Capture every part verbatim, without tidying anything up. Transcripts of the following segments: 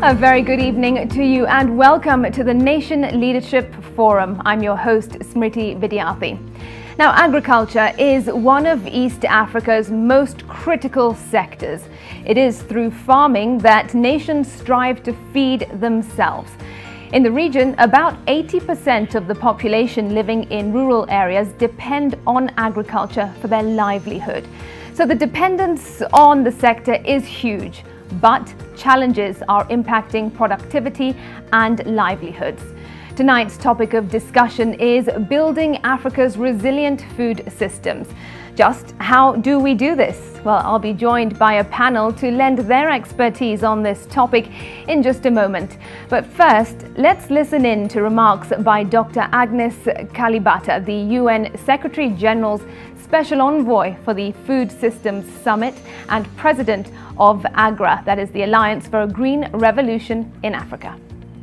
A very good evening to you and welcome to the Nation Leadership Forum. I'm your host, Smriti Vidyarthi. Now, agriculture is one of East Africa's most critical sectors. It is through farming that nations strive to feed themselves. In the region, about eighty percent of the population living in rural areas depend on agriculture for their livelihood. So the dependence on the sector is huge, but challenges are impacting productivity and livelihoods. Tonight's topic of discussion is building Africa's resilient food systems. Just how do we do this? Well, I'll be joined by a panel to lend their expertise on this topic in just a moment. But first, let's listen in to remarks by Doctor Agnes Kalibata, the U N Secretary General's Special Envoy for the Food Systems Summit and President of AGRA, that is the Alliance for a Green Revolution in Africa.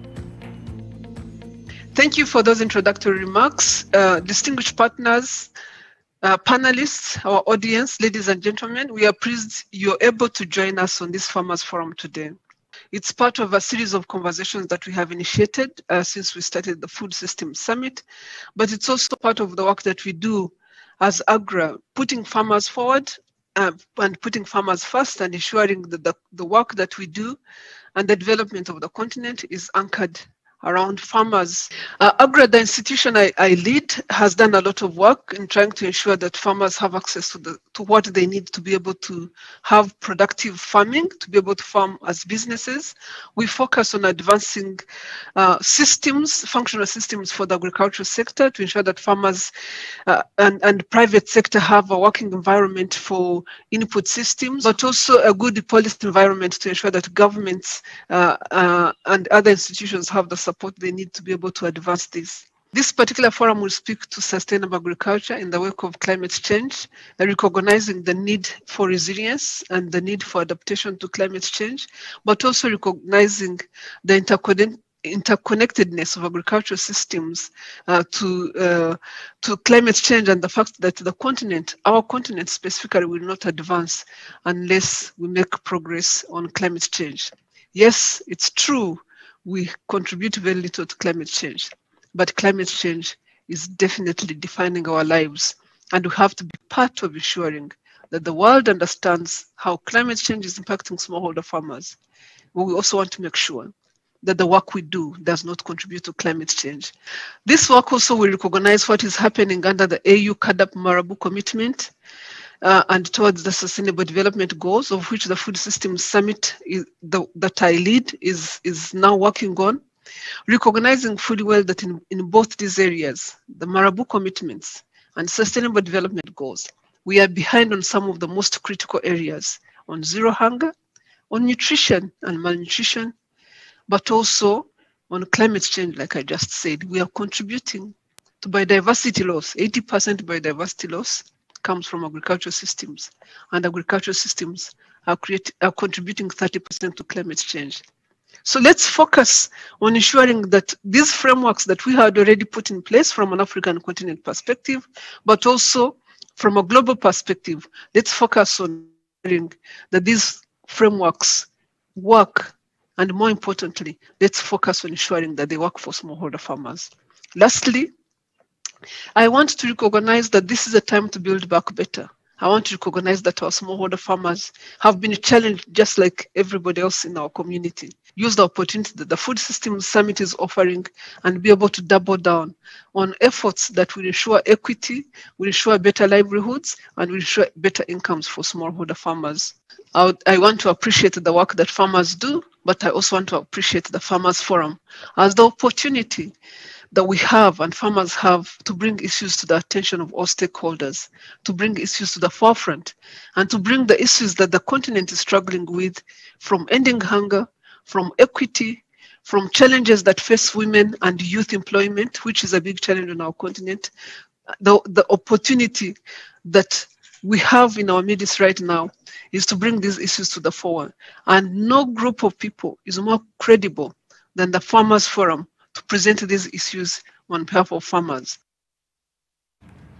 Thank you for those introductory remarks. Uh, distinguished partners, uh, panelists, our audience, ladies and gentlemen, we are pleased you're able to join us on this Farmers Forum today. It's part of a series of conversations that we have initiated uh, since we started the Food Systems Summit, but it's also part of the work that we do as AGRA, putting farmers forward uh, and putting farmers first and ensuring that the, the work that we do and the development of the continent is anchored around farmers. Uh, AGRA, the institution I, I lead, has done a lot of work in trying to ensure that farmers have access to, the, to what they need to be able to have productive farming, to be able to farm as businesses. We focus on advancing uh, systems, functional systems for the agricultural sector to ensure that farmers uh, and, and private sector have a working environment for input systems, but also a good policy environment to ensure that governments uh, uh, and other institutions have the support they need to be able to advance this. This particular forum will speak to sustainable agriculture in the wake of climate change, recognizing the need for resilience and the need for adaptation to climate change, but also recognizing the interconnect interconnectedness of agricultural systems uh, to uh, to climate change and the fact that the continent, our continent specifically, will not advance unless we make progress on climate change. Yes, it's true. We contribute very little to climate change, but climate change is definitely defining our lives, and we have to be part of ensuring that the world understands how climate change is impacting smallholder farmers. But we also want to make sure that the work we do does not contribute to climate change. This work also will recognize what is happening under the A U C A D A P Marabou commitment Uh, and towards the Sustainable Development Goals, of which the Food Systems Summit is the, that I lead is, is now working on, recognizing fully well that in, in both these areas, the Marabou commitments and Sustainable Development Goals, we are behind on some of the most critical areas, on zero hunger, on nutrition and malnutrition, but also on climate change, like I just said. We are contributing to biodiversity loss, eighty percent biodiversity loss, comes from agricultural systems, and agricultural systems are, create, are contributing thirty percent to climate change. So let's focus on ensuring that these frameworks that we had already put in place from an African continent perspective, but also from a global perspective, let's focus on ensuring that these frameworks work, and more importantly, let's focus on ensuring that they work for smallholder farmers. Lastly, I want to recognize that this is a time to build back better. I want to recognize that our smallholder farmers have been challenged just like everybody else in our community. Use the opportunity that the Food Systems Summit is offering and be able to double down on efforts that will ensure equity, will ensure better livelihoods, and will ensure better incomes for smallholder farmers. I, would, I want to appreciate the work that farmers do, but I also want to appreciate the Farmers Forum as the opportunity that we have and farmers have to bring issues to the attention of all stakeholders, to bring issues to the forefront, and to bring the issues that the continent is struggling with, from ending hunger, from equity, from challenges that face women and youth employment, which is a big challenge on our continent, the, the opportunity that we have in our midst right now is to bring these issues to the fore. And no group of people is more credible than the Farmers Forum to present these issues on behalf of farmers.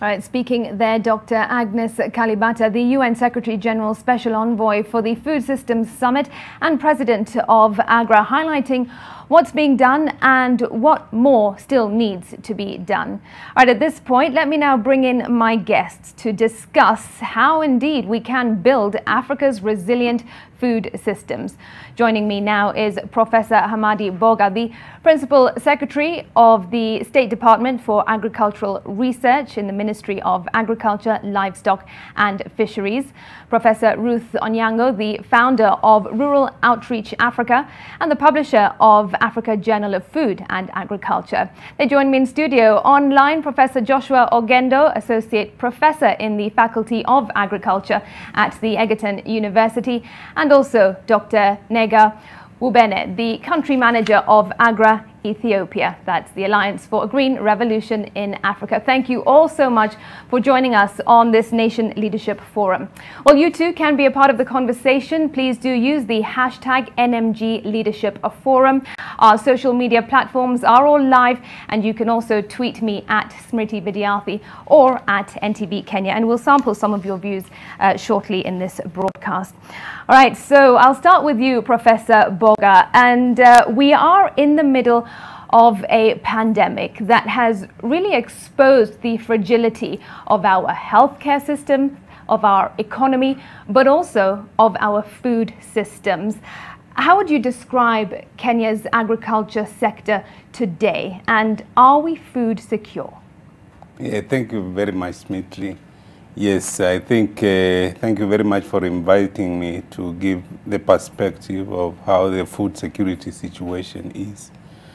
All right, speaking there, Doctor Agnes Kalibata, the U N Secretary General Special Envoy for the Food Systems Summit and President of AGRA, highlighting what's being done and what more still needs to be done. All right, at this point, let me now bring in my guests to discuss how indeed we can build Africa's resilient food systems. Joining me now is Professor Hamadi Boga, the Principal Secretary of the State Department for Agricultural Research in the Ministry of Agriculture, Livestock and Fisheries. Professor Ruth Onyango, the founder of Rural Outreach Africa and the publisher of Africa Journal of Food and Agriculture. They join me in studio. Online, Professor Joshua Ogendo, Associate Professor in the Faculty of Agriculture at the Egerton University, and also Doctor Nega Wubene, the Country Manager of AGRA Ethiopia. That's the Alliance for a Green Revolution in Africa. Thank you all so much for joining us on this Nation Leadership Forum. Well, you too can be a part of the conversation. Please do use the hashtag N M G Leadership Forum. Our social media platforms are all live, and you can also tweet me at Smriti Vidyarthi or at N T V Kenya, and we'll sample some of your views uh, shortly in this broadcast. All right, so I'll start with you, Professor Boga, and uh, we are in the middle of a pandemic that has really exposed the fragility of our healthcare system, of our economy, but also of our food systems. How would you describe Kenya's agriculture sector today, and are we food secure? Yeah, thank you very much, Smriti. Yes, I think, uh, thank you very much for inviting me to give the perspective of how the food security situation is.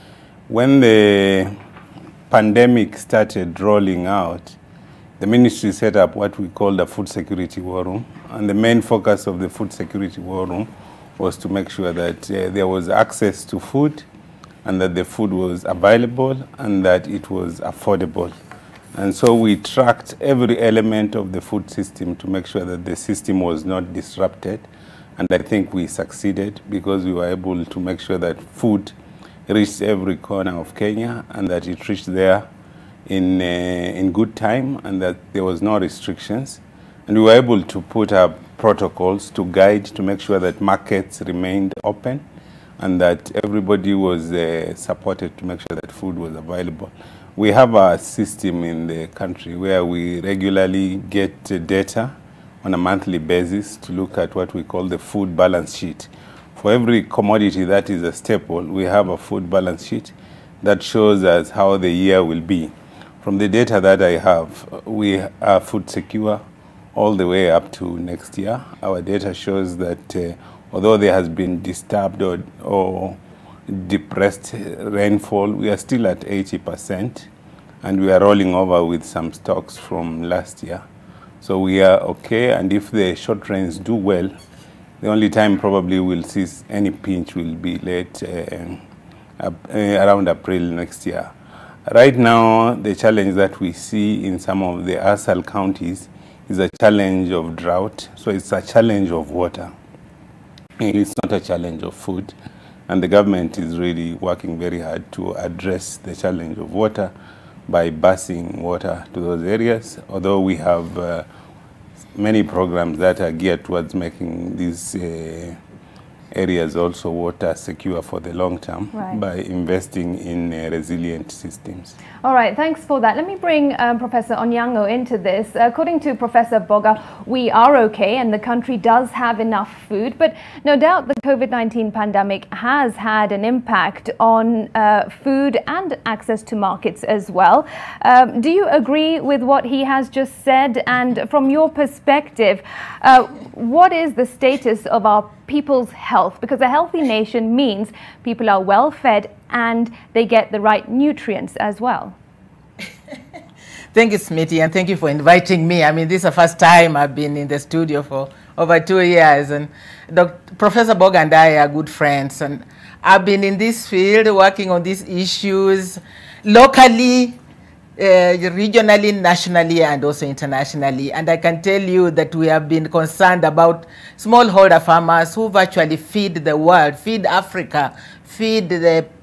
When the pandemic started rolling out, the ministry set up what we call the Food Security War Room, and the main focus of the Food Security War Room was to make sure that uh, there was access to food, and that the food was available, and that it was affordable. And so we tracked every element of the food system to make sure that the system was not disrupted. And I think we succeeded, because we were able to make sure that food reached every corner of Kenya, and that it reached there in, uh, in good time, and that there was no restrictions. And we were able to put up protocols to guide, to make sure that markets remained open, and that everybody was uh, supported to make sure that food was available. We have a system in the country where we regularly get uh, data on a monthly basis to look at what we call the food balance sheet. For every commodity that is a staple, we have a food balance sheet that shows us how the year will be. From the data that I have, we are food secure all the way up to next year. Our data shows that uh, although there has been disturbed or, or depressed rainfall, we are still at eighty percent, and we are rolling over with some stocks from last year. So we are okay, and if the short rains do well, the only time probably we'll see any pinch will be late uh, uh, around April next year. Right now, the challenge that we see in some of the A S A L counties is a challenge of drought. So it's a challenge of water. It's not a challenge of food. And the government is really working very hard to address the challenge of water by busing water to those areas, although we have uh, many programs that are geared towards making these uh, areas also water secure for the long term, right, by investing in uh, resilient systems. All right, thanks for that. Let me bring um, Professor Onyango into this. According to Professor Boga, we are okay and the country does have enough food, but no doubt the COVID nineteen pandemic has had an impact on uh, food and access to markets as well. Um, do you agree with what he has just said? And from your perspective, uh, what is the status of our people's health? Because a healthy nation means people are well fed and they get the right nutrients as well. Thank you, Smriti, and thank you for inviting me. I mean, this is the first time I've been in the studio for over two years. And Doctor Professor Boga and I are good friends. And I've been in this field working on these issues locally, Uh, regionally, nationally, and also internationally. And I can tell you that we have been concerned about smallholder farmers who virtually feed the world, feed Africa, feed the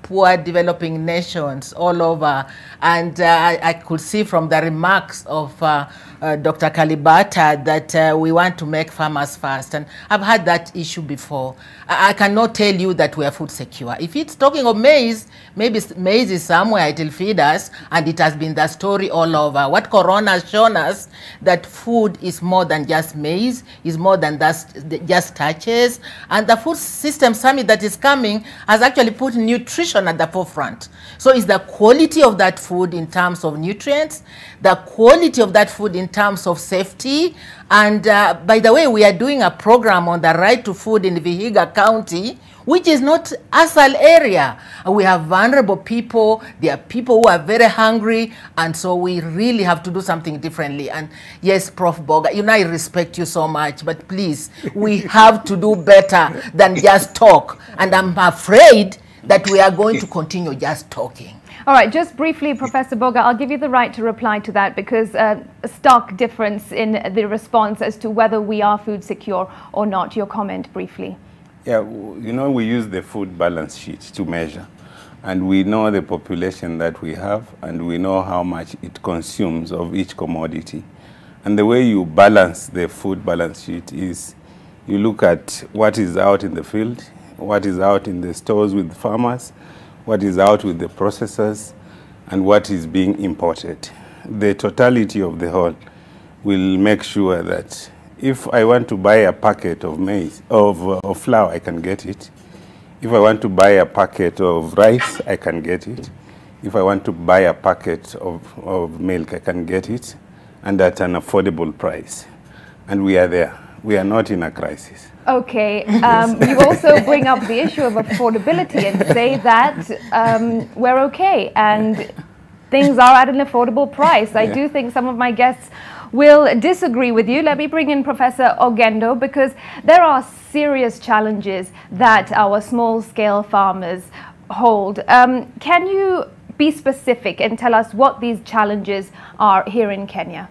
poor developing nations all over. And uh, I, I could see from the remarks of uh, uh, Doctor Kalibata that uh, we want to make farmers first. And I've had that issue before. I, I cannot tell you that we are food secure. If it's talking of maize, maybe maize is somewhere, it will feed us, and it has been the story all over. What Corona has shown us, that food is more than just maize, is more than that, just starches. And the Food System Summit that is coming has actually put nutrition at the forefront. So it's the quality of that food in terms of nutrients, the quality of that food in terms of safety. And uh, by the way, we are doing a program on the right to food in Vihiga County, which is not ASAL area. We have vulnerable people, there are people who are very hungry, and so we really have to do something differently. And yes, Professor Boga, you know, I respect you so much, but please, we have to do better than just talk. And I'm afraid that we are going to continue just talking. All right, just briefly, Professor Boga, I'll give you the right to reply to that, because uh, a stark difference in the response as to whether we are food secure or not. Your comment briefly. Yeah, you know, we use the food balance sheet to measure, and we know the population that we have, and we know how much it consumes of each commodity. And the way you balance the food balance sheet is you look at what is out in the field, what is out in the stores with farmers, what is out with the processors, and what is being imported. The totality of the whole will make sure that if I want to buy a packet of maize, of, uh, of flour, I can get it. If I want to buy a packet of rice, I can get it. If I want to buy a packet of, of milk, I can get it, and at an affordable price. And we are there. We are not in a crisis. Okay, um, you also bring up the issue of affordability and say that um, we're okay and things are at an affordable price. I Yeah. do think some of my guests will disagree with you. Let me bring in Professor Ogendo, because there are serious challenges that our small-scale farmers hold. Um, can you be specific and tell us what these challenges are here in Kenya?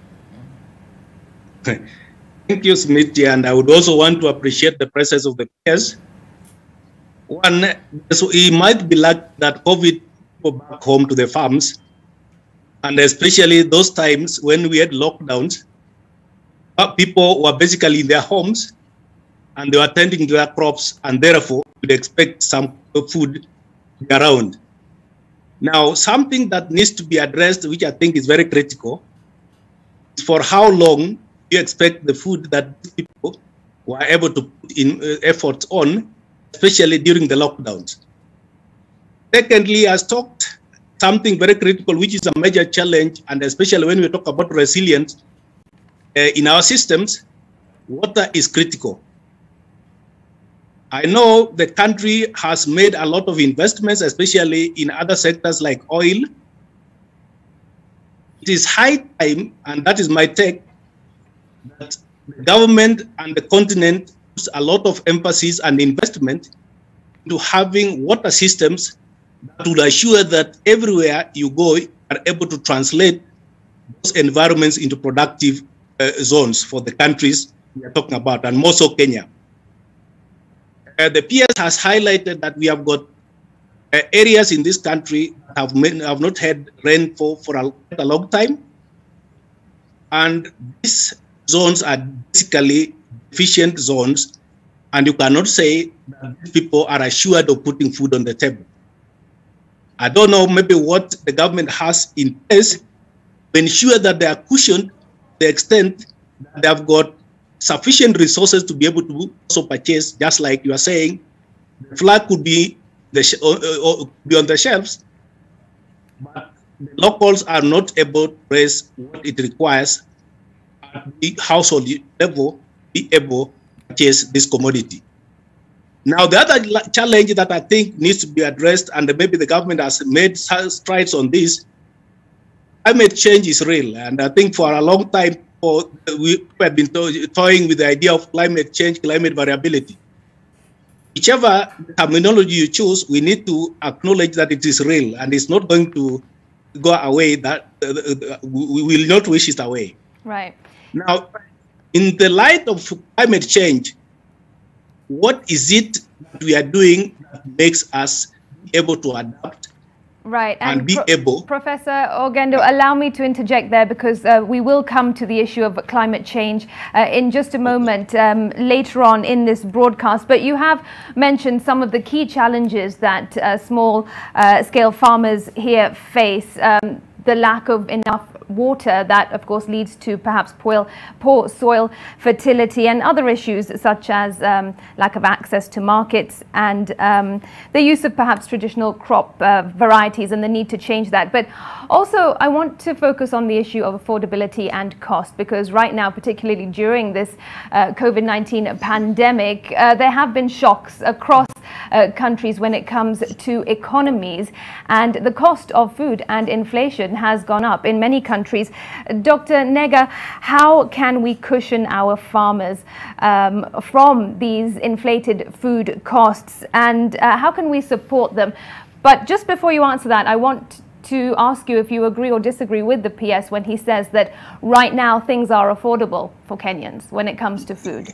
Thank you, Smithy, and I would also want to appreciate the presence of the peers. One, so it might be like that COVID go back home to the farms, and especially those times when we had lockdowns, people were basically in their homes and they were tending to their crops, and therefore would expect some food to be around. Now, something that needs to be addressed, which I think is very critical, is for how long you expect the food that people were able to put in uh, efforts on, especially during the lockdowns. Secondly, as talked, something very critical, which is a major challenge, and especially when we talk about resilience uh, in our systems, water is critical. I know the country has made a lot of investments, especially in other sectors like oil. It is high time, and that is my take, that the government and the continent puts a lot of emphasis and investment into having water systems that would assure that everywhere you go, you are able to translate those environments into productive uh, zones for the countries we are talking about, and more so Kenya. Uh, the P S has highlighted that we have got uh, areas in this country that have, made, have not had rainfall for a, a long time. And these zones are basically deficient zones, and you cannot say that these people are assured of putting food on the table. I don't know maybe what the government has in place to ensure that they are cushioned to the extent that they have got sufficient resources to be able to also purchase, just like you are saying, the flour could be, the sh or, or be on the shelves, but the locals are not able to raise what it requires at the household level, be able to purchase this commodity. Now, the other challenge that I think needs to be addressed, and maybe the government has made strides on this, climate change is real. And I think for a long time, for, we have been to toying with the idea of climate change, climate variability. Whichever terminology you choose, we need to acknowledge that it is real, and it's not going to go away, that uh, we will not wish it away. Right. Now, in the light of climate change, what is it that we are doing that makes us able to adapt. Right, and, and be Pro able. Professor Ogendo, allow me to interject there, because uh, we will come to the issue of climate change uh, in just a moment um, later on in this broadcast. But you have mentioned some of the key challenges that uh, small uh, scale farmers here face. Um, the lack of enough water, that of course leads to perhaps poor, poor soil fertility, and other issues such as um, lack of access to markets, and um, the use of perhaps traditional crop uh, varieties, and the need to change that. But also I want to focus on the issue of affordability and cost, because right now, particularly during this uh, COVID nineteen pandemic, uh, there have been shocks across uh, countries when it comes to economies, and the cost of food and inflation has gone up in many countries. Doctor Nega, how can we cushion our farmers um, from these inflated food costs, and uh, how can we support them? But just before you answer that, I want to ask you if you agree or disagree with the P S when he says that right now things are affordable for Kenyans when it comes to food.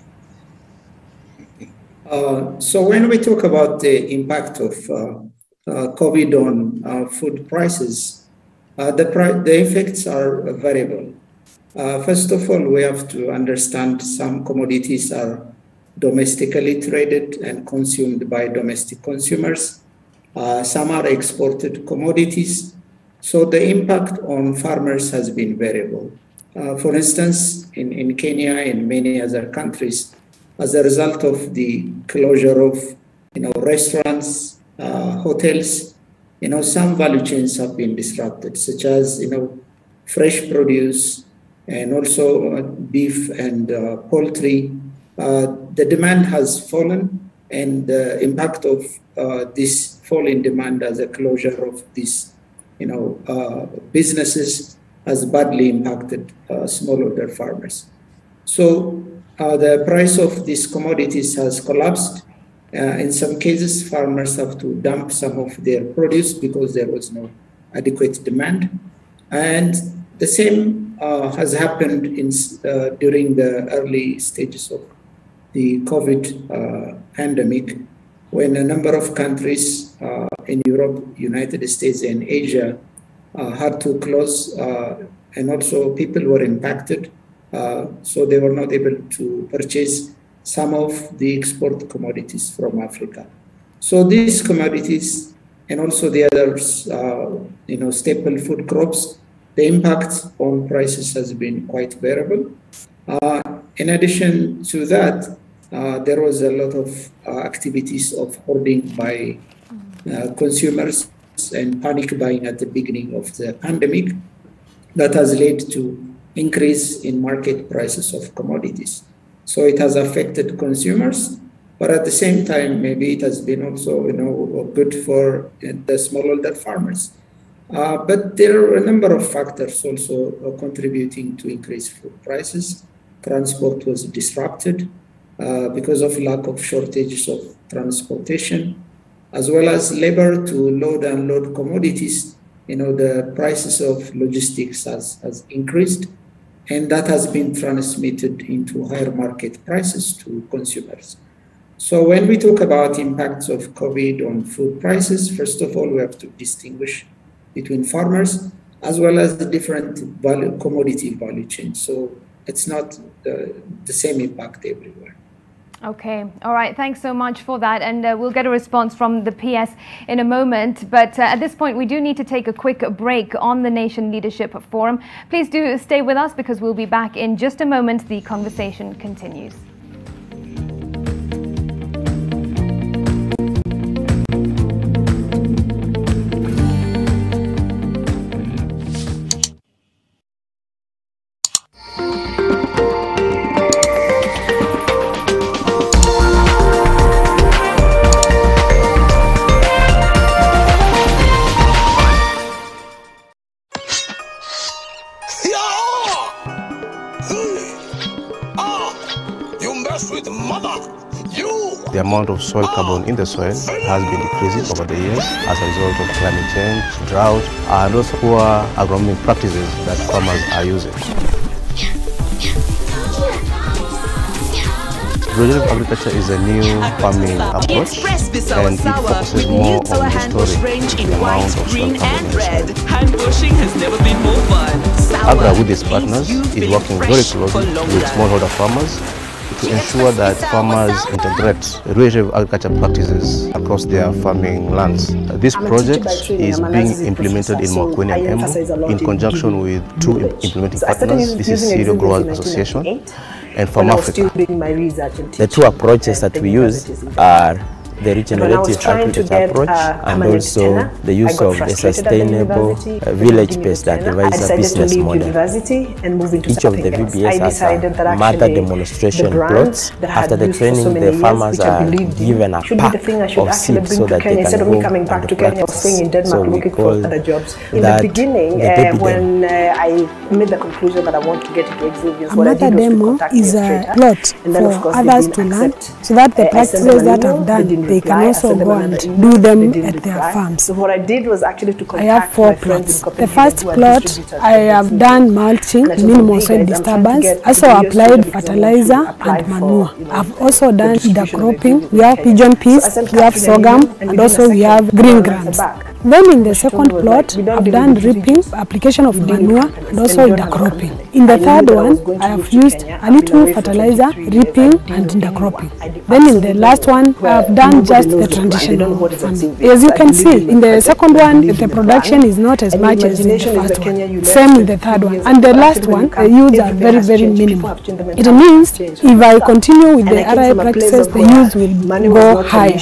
Uh, so when we talk about the impact of uh, uh, COVID on uh, food prices, Uh, the, the effects are variable. Uh, first of all, we have to understand some commodities are domestically traded and consumed by domestic consumers. Uh, some are exported commodities. So the impact on farmers has been variable. Uh, for instance, in, in Kenya and many other countries, as a result of the closure of you know, restaurants, uh, hotels, You know, some value chains have been disrupted, such as, you know, fresh produce and also uh, beef and uh, poultry. Uh, the demand has fallen, and the impact of uh, this fall in demand as a closure of these, you know, uh, businesses has badly impacted uh, smallholder farmers. So uh, the price of these commodities has collapsed. Uh, in some cases, farmers have to dump some of their produce because there was no adequate demand. And the same uh, has happened in, uh, during the early stages of the COVID uh, pandemic, when a number of countries uh, in Europe, United States, and Asia uh, had to close, uh, and also people were impacted. Uh, so they were not able to purchase some of the export commodities from Africa. So these commodities and also the others, uh, you know, staple food crops, the impact on prices has been quite variable. Uh, in addition to that, uh, there was a lot of uh, activities of hoarding by uh, consumers and panic buying at the beginning of the pandemic that has led to increase in market prices of commodities. So it has affected consumers, but at the same time, maybe it has been also, you know, good for the smallholder farmers. Uh, but there are a number of factors also uh, contributing to increased food prices. Transport was disrupted uh, because of lack of shortages of transportation, as well as labor to load and unload commodities. You know, the prices of logistics has, has increased, and that has been transmitted into higher market prices to consumers. So when we talk about impacts of COVID on food prices, first of all, we have to distinguish between farmers as well as the different value, commodity value chains. So it's not the, the same impact everywhere. Okay, all right, thanks so much for that, and uh, we'll get a response from the P S in a moment. But uh, at this point, we do need to take a quick break on the Nation Leadership Forum. Please do stay with us, because we'll be back in just a moment. The conversation continues. The amount of soil carbon in the soil has been decreasing over the years as a result of climate change, drought, and also poor agronomic practices that farmers are using. Regenerative agriculture is a new farming approach, and it focuses more on the storage, the amount of soil carbon in the soil. Hand washing has never been more fun. AGRA with its partners is working very closely with smallholder farmers to ensure that farmers integrate regenerative agriculture practices across their farming lands. This project is being implemented in Makueni and Embu in conjunction with two implementing partners. This is Cereal Growers Association and Farm Africa. The two approaches that we use are the regenerative agriculture approach uh, and also the use of the sustainable uh, village-based advisor business model. Each of the V B S has a mother demonstration plots. After the training, the farmers are given a pack of seeds so that they can go and practice. So we call that the baby when uh, I made the conclusion that I want to get into exhibits, a mother demo is a plot for others to learn so that the practices that I've done they can also go and do them at their farms. So what I did was actually to contact I have four plots. The first plot, I have done mulching, minimal soil disturbance, also applied fertilizer and manure. I've also done intercropping. We have pigeon peas, we have sorghum, and also we have green grams. Then in the second plot, I've done reaping, application of manure, and also intercropping. In the third one, I have used a little fertilizer, reaping, and intercropping. Then in the last one, I have done just the traditional farming. As you can see, in the second one, the production is not as much as in the first one. Same in the third one. And the last one, the yields are very, very minimal. It means if I continue with the R I practices, the yields will go higher.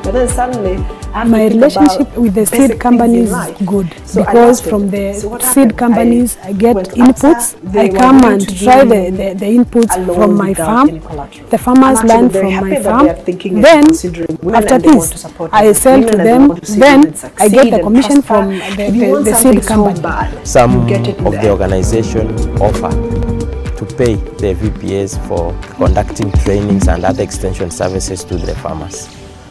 My relationship with the seed companies is good because from the seed companies I get inputs. I come and try the, the, the inputs from my farm. The farmers learn from my farm. Then after this I sell to them. Then I get the commission from the, the, the seed company. Some of the organization offer to pay the V P S for conducting trainings and other extension services to the farmers.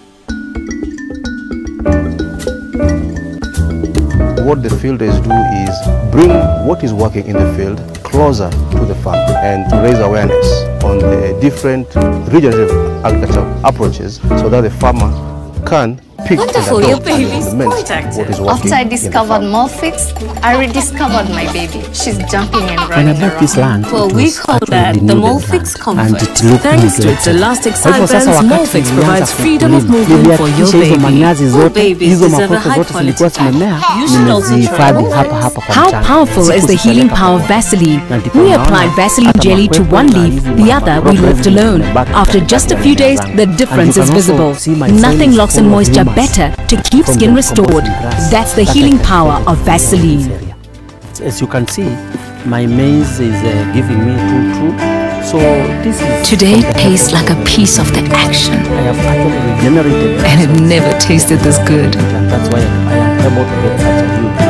What the fielders do is bring what is working in the field closer to the farm and to raise awareness on the different regenerative agriculture approaches so that the farmer can pick Wonderful, and your baby's quite what is working. After I discovered Molfix, I rediscovered my baby. She's jumping and running When I bought this land, well, we call that the Molfix Comfort. Thanks to its elastic side bands, Molfix provides freedom of movement for your baby. All babies deserve a high quality diet. You should also try Molfix. How powerful is the healing power of Vaseline? We applied Vaseline jelly to one leaf, the other we left alone. After just a few days, the difference is visible. Nothing locks in moisture better to keep skin restored. That's the healing power of Vaseline. As you can see, my maize is uh, giving me true true. So this is Today tastes like a piece of the action. I have actually regenerated, and it never tasted this good. And that's why I am able to get such a huge.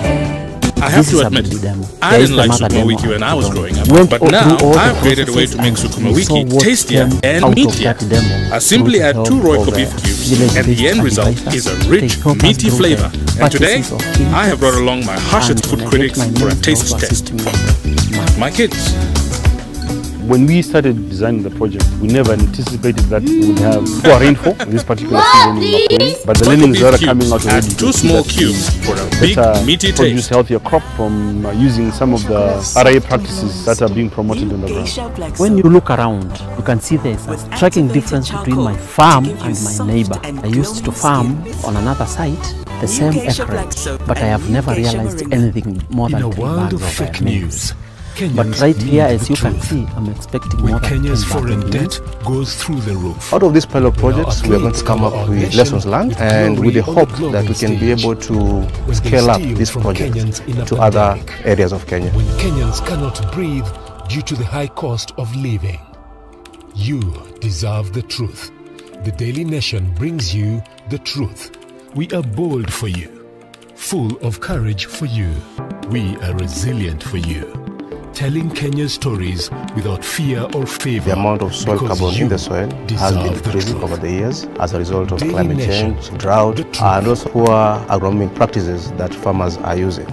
I have to admit, I didn't like Sukuma Wiki when I was growing up, but now I've created a way to make Sukuma Wiki tastier and meatier. I simply add two Royco beef cubes, and the end result is a rich, meaty flavor. And today, I have brought along my harshest food critics for a taste test. My kids. When we started designing the project, we never anticipated that we would have poor rainfall this particular season in Makueni, but the learnings that are coming out already. Two small cubes for a big, meaty taste. Produce healthier crop from uh, using some of the R I A practices that are being promoted on the ground. When you look around, you can see there's a striking difference between my farm and my neighbor. I used to farm on another site, the same acreage, but I have never realized anything more than three bags of fake news. But right here, as you can see, I'm expecting more than Kenya's foreign debt goes through the roof. Out of these pilot projects, we are going to come up with lessons learned, and with the hope that we can be able to scale up this project to other areas of Kenya. When Kenyans cannot breathe due to the high cost of living, you deserve the truth. The Daily Nation brings you the truth. We are bold for you, full of courage for you. We are resilient for you. Telling Kenya's stories without fear or favor. The amount of soil carbon in the soil has been decreasing over the years as a result of climate change, drought, and also poor agronomic practices that farmers are using.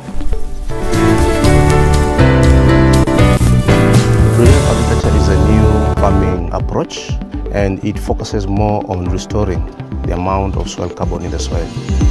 Regenerative agriculture is a new farming approach, and it focuses more on restoring the amount of soil carbon in the soil.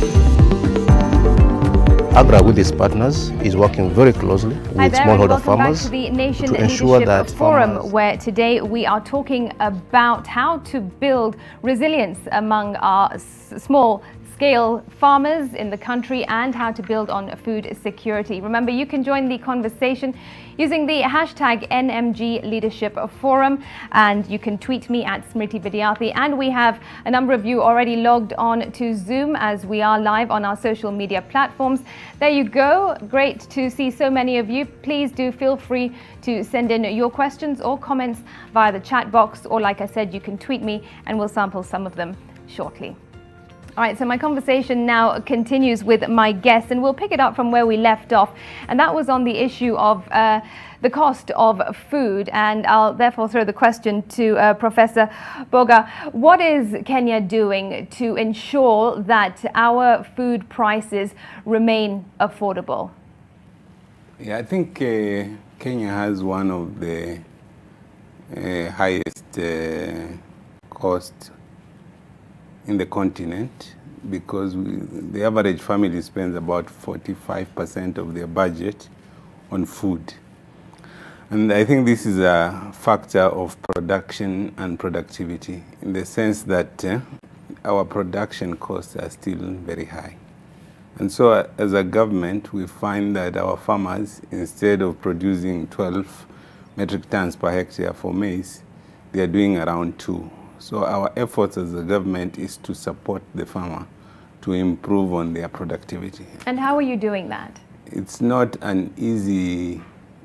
AGRA, with its partners, is working very closely Hi with there, smallholder welcome farmers back to the Nation to ensure Leadership that Forum, farmers where today we are talking about how to build resilience among our small scale farmers in the country and how to build on food security. Remember, you can join the conversation using the hashtag N M G Leadership Forum, and you can tweet me at Smriti Vidyarthi. And we have a number of you already logged on to Zoom as we are live on our social media platforms. There you go. Great to see so many of you. Please do feel free to send in your questions or comments via the chat box, or like I said, you can tweet me and we'll sample some of them shortly. All right, so my conversation now continues with my guests, and we'll pick it up from where we left off, and that was on the issue of uh, the cost of food. And I'll therefore throw the question to uh, Professor Boga. What is Kenya doing to ensure that our food prices remain affordable? Yeah, I think uh, Kenya has one of the uh, highest uh, cost in the continent, because we, the average family spends about forty-five percent of their budget on food. And I think this is a factor of production and productivity, in the sense that uh, our production costs are still very high. And so uh, as a government, we find that our farmers, instead of producing twelve metric tons per hectare for maize, they are doing around two. So our efforts as a government is to support the farmer to improve on their productivity. And how are you doing that? It's not an easy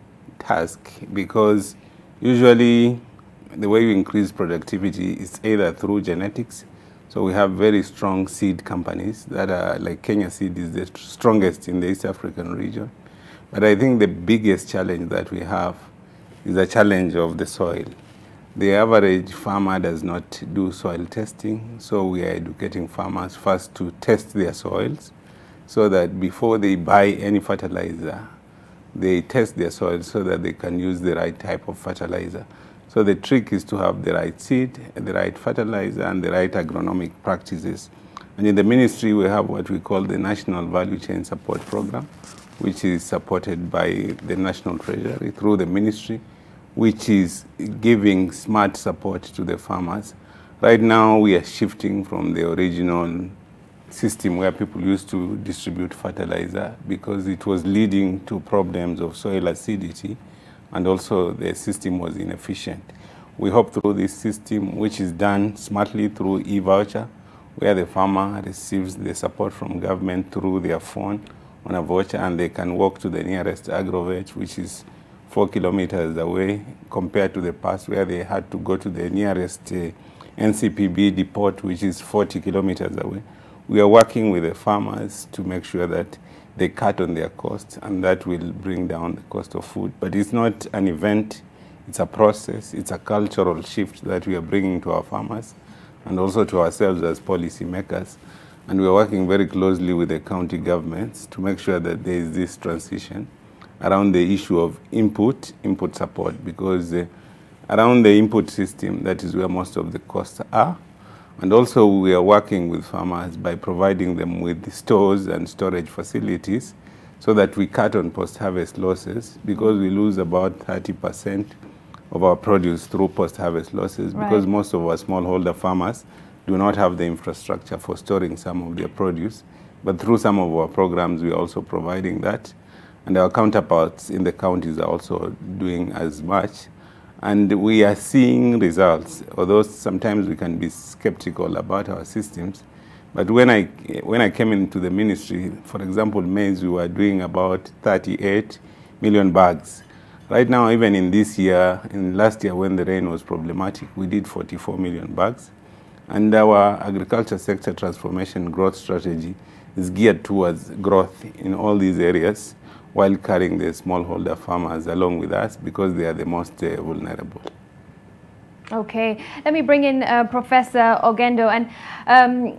task, because usually the way you increase productivity is either through genetics. So we have very strong seed companies that are, like Kenya Seed is the strongest in the East African region. But I think the biggest challenge that we have is the challenge of the soil. The average farmer does not do soil testing, so we are educating farmers first to test their soils, so that before they buy any fertilizer, they test their soil so that they can use the right type of fertilizer. So the trick is to have the right seed, the right fertilizer, and the right agronomic practices. And in the ministry, we have what we call the National Value Chain Support Program, which is supported by the National Treasury through the ministry, which is giving smart support to the farmers. Right now, we are shifting from the original system where people used to distribute fertilizer, because it was leading to problems of soil acidity, and also the system was inefficient. We hope through this system, which is done smartly through e-voucher, where the farmer receives the support from government through their phone on a voucher, and they can walk to the nearest agrovet, which is four kilometers away, compared to the past where they had to go to the nearest uh, N C P B depot, which is forty kilometers away. We are working with the farmers to make sure that they cut on their costs, and that will bring down the cost of food. But it's not an event, it's a process, it's a cultural shift that we are bringing to our farmers and also to ourselves as policy makers. And we are working very closely with the county governments to make sure that there is this transition around the issue of input, input support, because uh, around the input system, that is where most of the costs are. And also we are working with farmers by providing them with stores and storage facilities so that we cut on post-harvest losses, because we lose about thirty percent of our produce through post-harvest losses, right, because most of our smallholder farmers do not have the infrastructure for storing some of their produce. But through some of our programs, we are also providing that. And our counterparts in the counties are also doing as much. And we are seeing results, although sometimes we can be skeptical about our systems. But when I, when I came into the ministry, for example, maize, we were doing about thirty-eight million bags. Right now, even in this year, in last year when the rain was problematic, we did forty-four million bags. And our agriculture sector transformation growth strategy is geared towards growth in all these areas, while carrying the smallholder farmers along with us, because they are the most uh, vulnerable. Okay, let me bring in uh, Professor Ogendo. And um,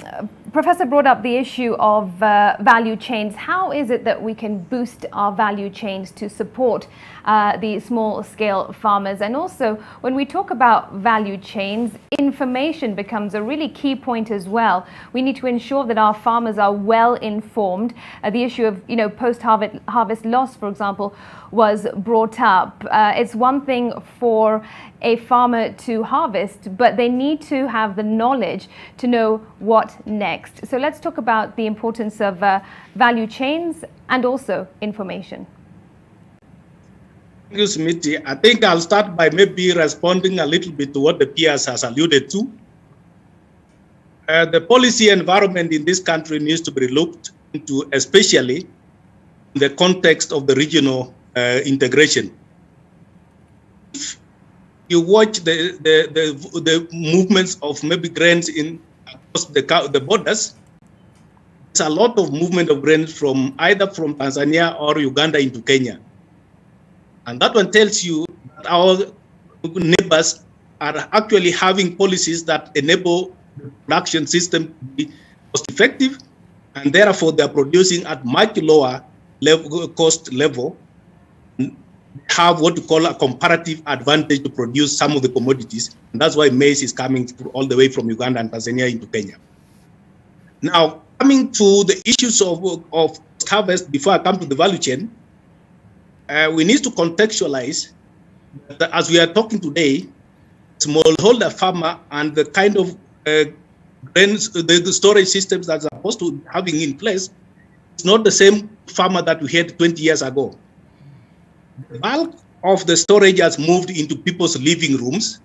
Professor brought up the issue of uh, value chains. How is it that we can boost our value chains to support uh, the small-scale farmers? And also, when we talk about value chains, information becomes a really key point as well. We need to ensure that our farmers are well informed. Uh, the issue of, you know, post-harvest harvest loss, for example, was brought up. Uh, it's one thing for a farmer to harvest, but they need to have the knowledge to know what next. So let's talk about the importance of uh, value chains and also information. Thank you, Smithy. I think I'll start by maybe responding a little bit to what the P S has alluded to. Uh, the policy environment in this country needs to be looked into, especially in the context of the regional uh, integration. If you watch the, the, the, the movements of maybe grains in across the, the borders, there's a lot of movement of grains from either from Tanzania or Uganda into Kenya. And that one tells you that our neighbors are actually having policies that enable the production system to be cost effective, and therefore they're producing at much lower level, cost level, and have what we call a comparative advantage to produce some of the commodities. And that's why maize is coming all the way from Uganda and Tanzania into Kenya. Now, coming to the issues of, of harvest, before I come to the value chain, uh, we need to contextualize that as we are talking today, smallholder farmer and the kind of uh, grains, the, the storage systems that are supposed to be having in place, it's not the same farmer that we had twenty years ago. The bulk of the storage has moved into people's living rooms,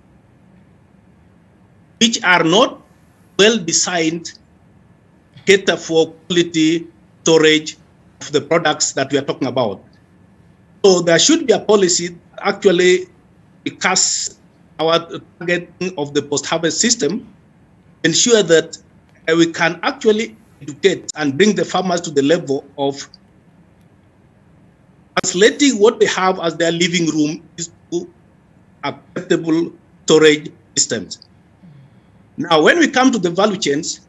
which are not well designed to cater for quality storage of the products that we are talking about. So there should be a policy that actually casts our targeting of the post-harvest system, ensure that uh, we can actually educate and bring the farmers to the level of translating what they have as their living room into acceptable storage systems. Now, when we come to the value chains,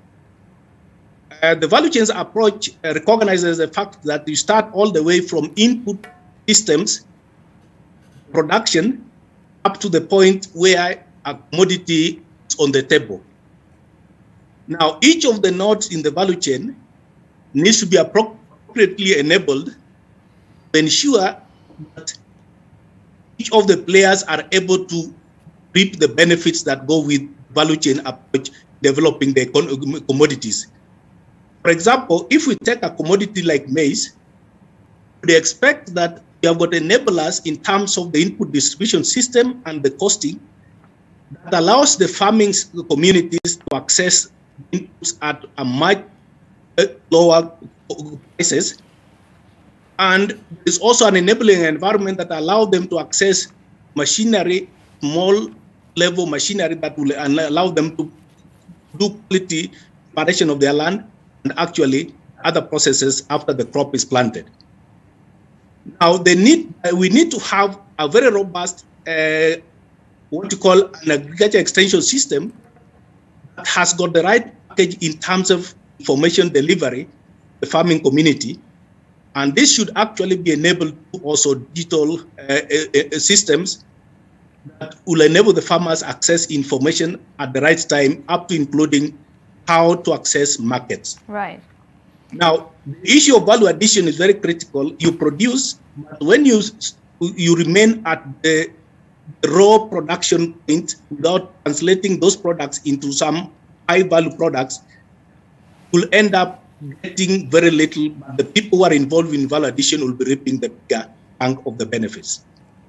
uh, the value chains approach uh, recognizes the fact that you start all the way from input systems, production, up to the point where a commodity is on the table. Now, each of the nodes in the value chain needs to be appropriately enabled to ensure that each of the players are able to reap the benefits that go with value chain approach developing the commodities. For example, if we take a commodity like maize, we expect that we have got enablers in terms of the input distribution system and the costing that allows the farming communities to access inputs at a much lower prices. And there's also an enabling environment that allows them to access machinery, small level machinery that will allow them to do quality preparation of their land and actually other processes after the crop is planted. Now, they need, uh, we need to have a very robust, uh, what you call an agriculture extension system that has got the right package in terms of information delivery, the farming community. And this should actually be enabled to also digital uh, uh, systems that will enable the farmers access information at the right time, up to including how to access markets. Right. Now, the issue of value addition is very critical. You produce, but when you you remain at the raw production point without translating those products into some high-value products, you'll end up getting very little. But the people who are involved in value addition will be reaping the bigger chunk of the benefits.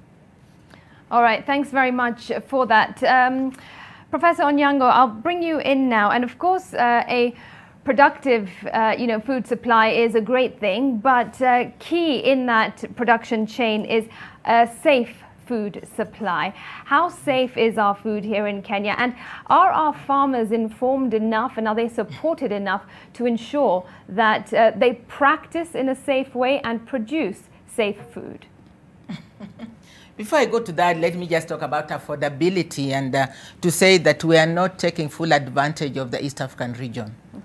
All right, thanks very much for that. Um, Professor Onyango, I'll bring you in now. And of course, uh, a productive, uh, you know, food supply is a great thing, but uh, key in that production chain is a safe food supply. How safe is our food here in Kenya? And are our farmers informed enough and are they supported enough to ensure that uh, they practice in a safe way and produce safe food? Before I go to that, let me just talk about affordability and uh, to say that we are not taking full advantage of the East African region. Mm-hmm.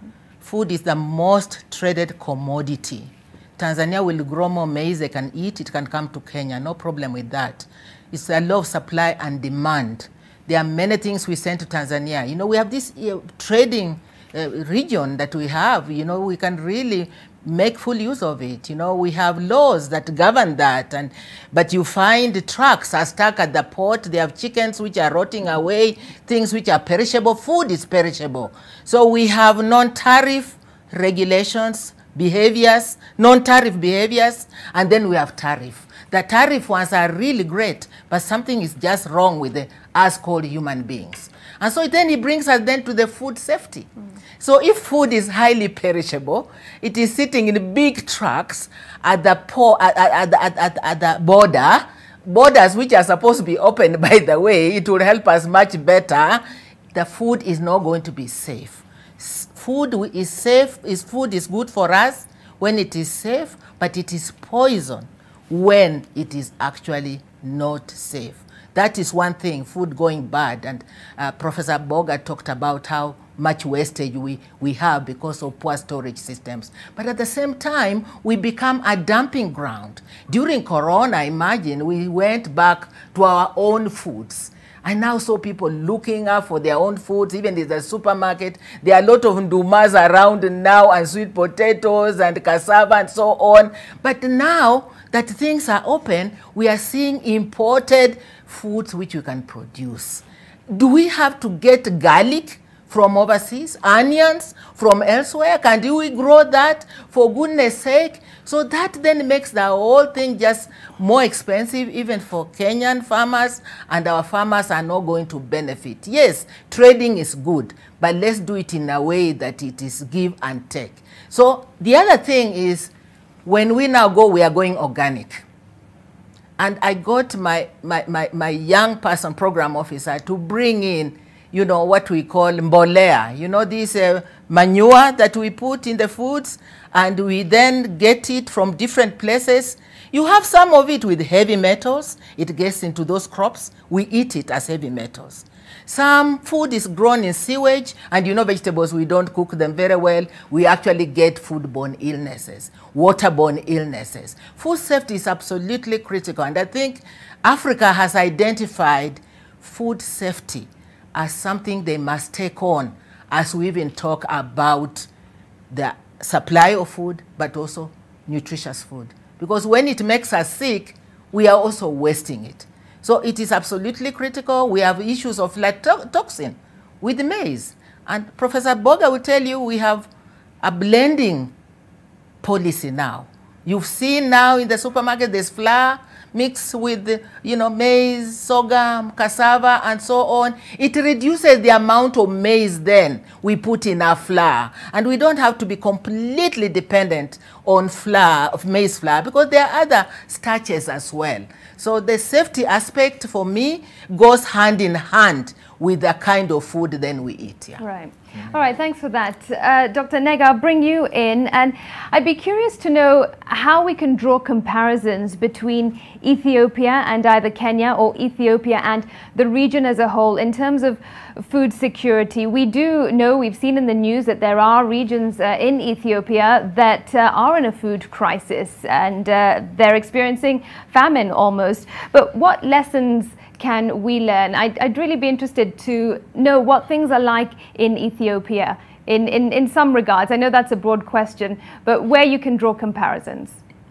food is the most traded commodity. Tanzania will grow more maize they can eat, it can come to Kenya, no problem with that. It's a law of supply and demand. There are many things we send to Tanzania. You know, we have this uh, trading uh, region that we have, you know, we can really make full use of it. You know, we have laws that govern that, and but you find the trucks are stuck at the port. They have chickens which are rotting away, things which are perishable. Food is perishable. So we have non-tariff regulations, behaviors, non-tariff behaviors, and then we have tariff. The tariff ones are really great, but something is just wrong with the, us called human beings. And so then it brings us then to the food safety. Mm. So if food is highly perishable, it is sitting in big trucks at the, po at, at, at, at, at the border, borders which are supposed to be open, by the way, it will help us much better. The food is not going to be safe. S food is safe, is food is good for us when it is safe, but it is poison when it is actually not safe. That is one thing, food going bad. And uh, Professor Boga talked about how much wastage we, we have because of poor storage systems. But at the same time, we become a dumping ground. During Corona, imagine, we went back to our own foods. I now saw people looking up for their own foods, even in the supermarket. There are a lot of ndumas around now, and sweet potatoes and cassava and so on. But now that things are open, we are seeing imported foods which we can produce. Do we have to get garlic from overseas, onions from elsewhere? Can we grow that, for goodness sake? So that then makes the whole thing just more expensive even for Kenyan farmers, and our farmers are not going to benefit. Yes, trading is good, but let's do it in a way that it is give and take. So the other thing is, when we now go, we are going organic. And I got my, my, my, my young person program officer to bring in, you know, what we call mbolea, you know, this uh, manure that we put in the foods, and we then get it from different places. You have some of it with heavy metals. It gets into those crops. We eat it as heavy metals. Some food is grown in sewage, and you know vegetables, we don't cook them very well. We actually get foodborne illnesses, waterborne illnesses. Food safety is absolutely critical, and I think Africa has identified food safety as something they must take on as we even talk about the supply of food, but also nutritious food. Because when it makes us sick, we are also wasting it. So it is absolutely critical. We have issues of like to toxin with maize. And Professor Boga will tell you we have a blending policy now. You've seen now in the supermarket there's flour mixed with, you know, maize, sorghum, cassava, and so on. It reduces the amount of maize then we put in our flour. And we don't have to be completely dependent on flour, of maize flour, because there are other starches as well. So the safety aspect for me goes hand in hand with the kind of food then we eat. Yeah. Right. Mm-hmm. All right, thanks for that. Uh, Doctor Nega, I'll bring you in, and I'd be curious to know how we can draw comparisons between Ethiopia and either Kenya, or Ethiopia and the region as a whole in terms of food security. We do know, we've seen in the news that there are regions uh, in Ethiopia that uh, are in a food crisis, and uh, they're experiencing famine almost. But what lessons can we learn? I'd, I'd really be interested to know what things are like in Ethiopia in, in, in some regards. I know that's a broad question, but where you can draw comparisons.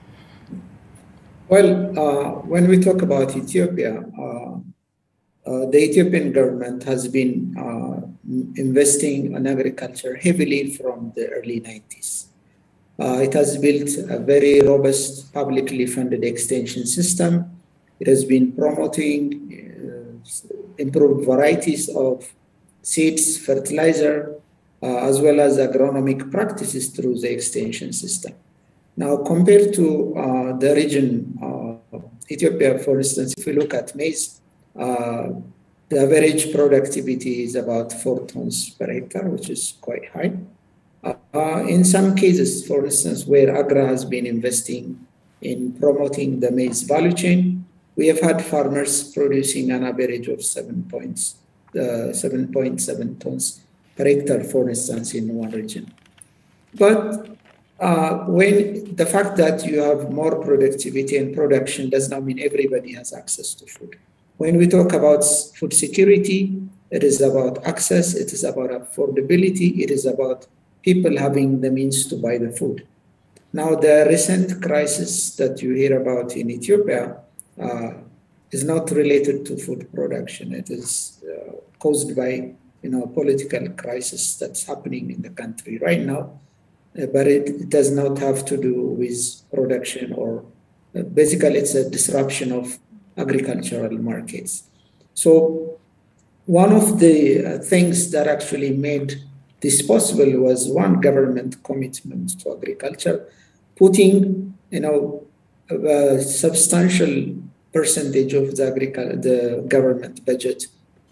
Well, uh, when we talk about Ethiopia, uh, uh, the Ethiopian government has been uh, investing in agriculture heavily from the early nineties. Uh, it has built a very robust publicly funded extension system. It has been promoting uh, improved varieties of seeds, fertilizer, uh, as well as agronomic practices through the extension system. Now, compared to uh, the region, uh, Ethiopia, for instance, if we look at maize, uh, the average productivity is about four tons per hectare, which is quite high. Uh, in some cases, for instance, where AGRA has been investing in promoting the maize value chain, we have had farmers producing an average of seven point seven tons per hectare, for instance, in one region. But uh, when the fact that you have more productivity and production does not mean everybody has access to food. When we talk about food security, it is about access, it is about affordability, it is about people having the means to buy the food. Now, the recent crisis that you hear about in Ethiopia uh, is not related to food production. It is uh, caused by, you know, political crisis that's happening in the country right now, uh, but it, it does not have to do with production or uh, basically it's a disruption of agricultural markets. So one of the uh, things that actually made this possible was one, government commitment to agriculture, putting, you know, a substantial percentage of the agriculture, the government budget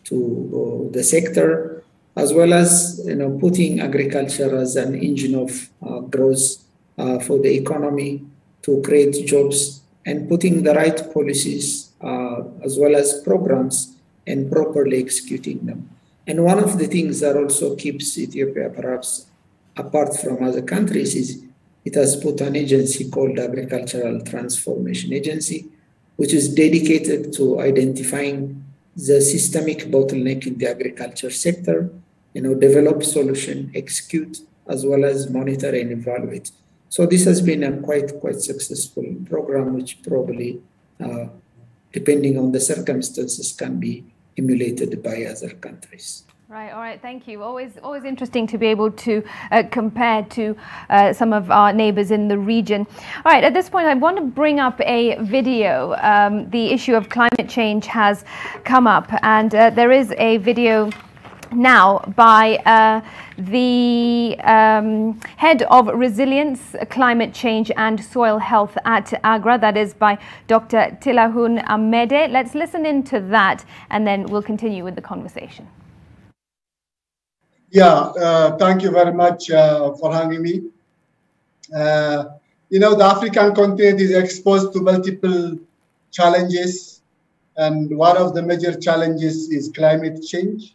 to uh, the sector, as well as, you know, putting agriculture as an engine of uh, growth uh, for the economy to create jobs, and putting the right policies uh, as well as programs and properly executing them. And one of the things that also keeps Ethiopia perhaps apart from other countries is it has put an agency called Agricultural Transformation Agency, which is dedicated to identifying the systemic bottleneck in the agriculture sector, you know, develop solution, execute, as well as monitor and evaluate. So this has been a quite, quite successful program, which probably, uh, depending on the circumstances, can be emulated by other countries. Right, all right, thank you. Always always interesting to be able to uh, compare to uh, some of our neighbors in the region. All right, at this point, I want to bring up a video. Um, the issue of climate change has come up, and uh, there is a video now by uh, the um, head of resilience, climate change and soil health at AGRA, that is by Doctor Tilahun Amede. Let's listen into that and then we'll continue with the conversation. Yeah, uh, thank you very much uh, for having me. Uh, you know, the African continent is exposed to multiple challenges, and one of the major challenges is climate change.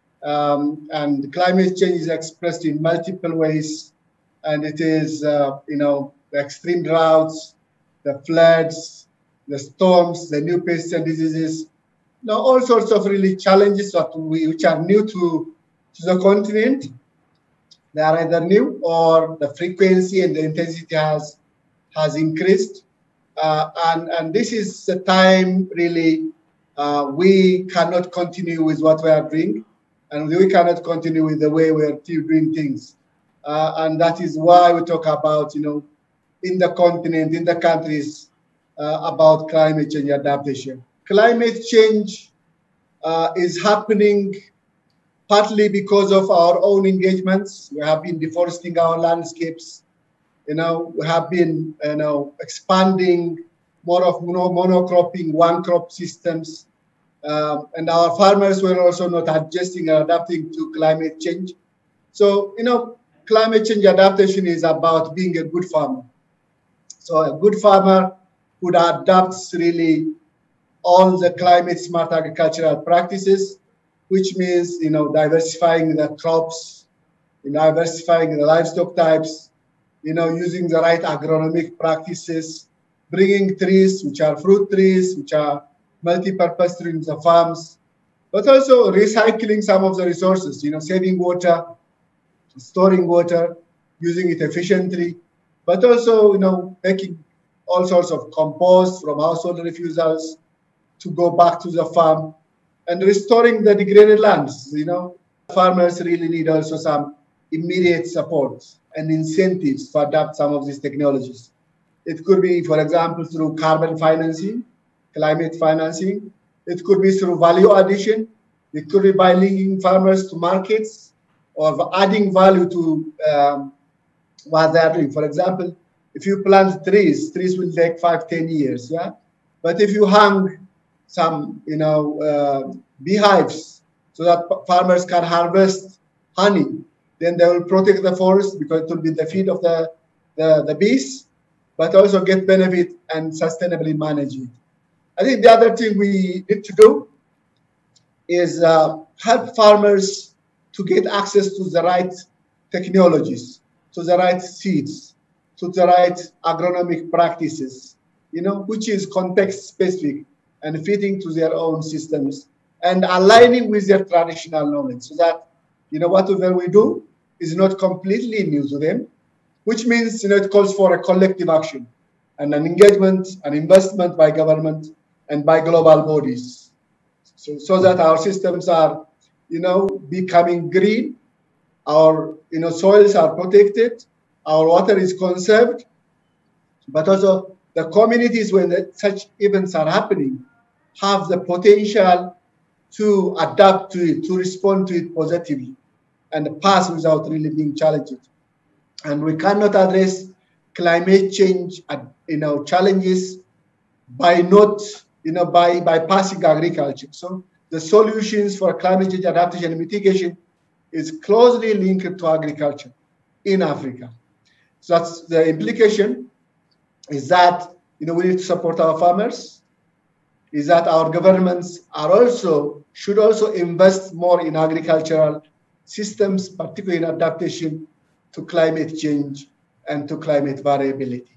Um, and climate change is expressed in multiple ways, and it is, uh, you know, the extreme droughts, the floods, the storms, the new pests and diseases, you know, all sorts of really challenges that we, which are new to, to the continent. They are either new or the frequency and the intensity has, has increased. Uh, and, and this is the time really uh, we cannot continue with what we are doing. And we cannot continue with the way we're doing things. Uh, and that is why we talk about, you know, in the continent, in the countries, uh, about climate change adaptation. Climate change uh, is happening partly because of our own engagements. We have been deforesting our landscapes. You know, we have been, you know, expanding more of mono monocropping, one crop systems. Um, and our farmers were also not adjusting and adapting to climate change. So, you know, climate change adaptation is about being a good farmer. So a good farmer would adapt really all the climate smart agricultural practices, which means, you know, diversifying the crops, you know, diversifying the livestock types, you know, using the right agronomic practices, bringing trees, which are fruit trees, which are multi-purpose trees in the farms, but also recycling some of the resources, you know, saving water, storing water, using it efficiently, but also, you know, making all sorts of compost from household refusals to go back to the farm and restoring the degraded lands. You know, farmers really need also some immediate support and incentives to adapt some of these technologies. It could be, for example, through carbon financing, climate financing. It could be through value addition. It could be by linking farmers to markets or adding value to um, what they are doing. For example, if you plant trees, trees will take five, ten years, yeah? But if you hang some, you know, uh, beehives so that farmers can harvest honey, then they will protect the forest because it will be the feed of the, the, the bees, but also get benefit and sustainably manage it. I think the other thing we need to do is uh, help farmers to get access to the right technologies. to the right seeds, to the right agronomic practices, you know, which is context specific and fitting to their own systems and aligning with their traditional knowledge, so that, you know, whatever we do is not completely new to them, which means, you know, it calls for a collective action and an engagement, an investment by government and by global bodies, so, so that our systems are, you know, becoming green, our, you know, soils are protected, our water is conserved, but also the communities, when the, such events are happening, have the potential to adapt to it, to respond to it positively, and pass without really being challenged. And we cannot address climate change, you know, challenges by not, you know, by bypassing agriculture. So the solutions for climate change adaptation and mitigation is closely linked to agriculture in Africa. So that's the implication, is that, you know, we need to support our farmers, is that our governments are also, should also invest more in agricultural systems, particularly in adaptation to climate change and to climate variability.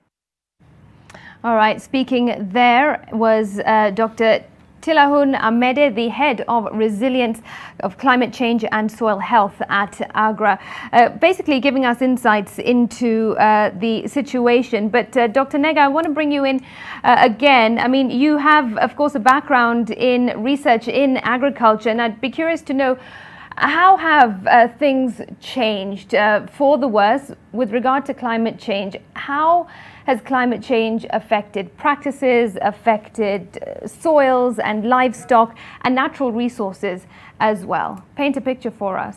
All right, speaking there was uh, Doctor Tilahun Amede, the head of resilience of climate change and soil health at AGRA, uh, basically giving us insights into uh, the situation. But uh, Doctor Nega, I want to bring you in uh, again. I mean, you have, of course, a background in research in agriculture, and I'd be curious to know, how have uh, things changed uh, for the worse with regard to climate change? How has climate change affected practices, affected uh, soils and livestock and natural resources as well? Paint a picture for us.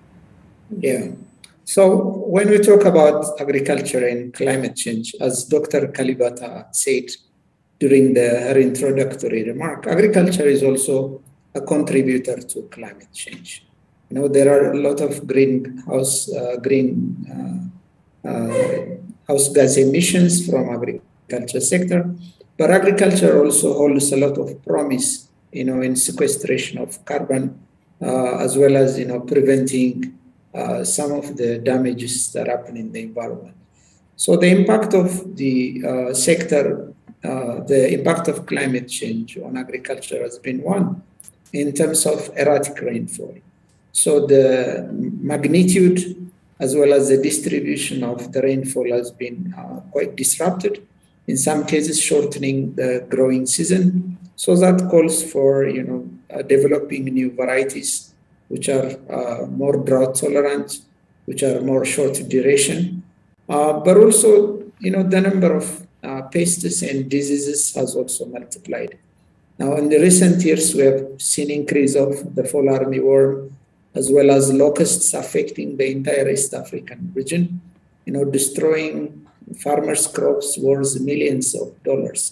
Yeah. So when we talk about agriculture and climate change, as Doctor Kalibata said during the, her introductory remark, agriculture is also a contributor to climate change. You know, there are a lot of greenhouse uh, green uh, uh, house gas emissions from agriculture sector, but agriculture also holds a lot of promise, you know, in sequestration of carbon, uh, as well as, you know, preventing uh, some of the damages that happen in the environment. So the impact of the uh, sector, uh, the impact of climate change on agriculture has been one in terms of erratic rainfall. So the magnitude as well as the distribution of the rainfall has been uh, quite disrupted, in some cases shortening the growing season. So that calls for, you know, uh, developing new varieties which are uh, more drought tolerant, which are more short duration, uh, but also, you know, the number of uh, pests and diseases has also multiplied. Now, in the recent years, we have seen increase of the fall armyworm, as well as locusts affecting the entire East African region, you know, destroying farmers' crops worth millions of dollars.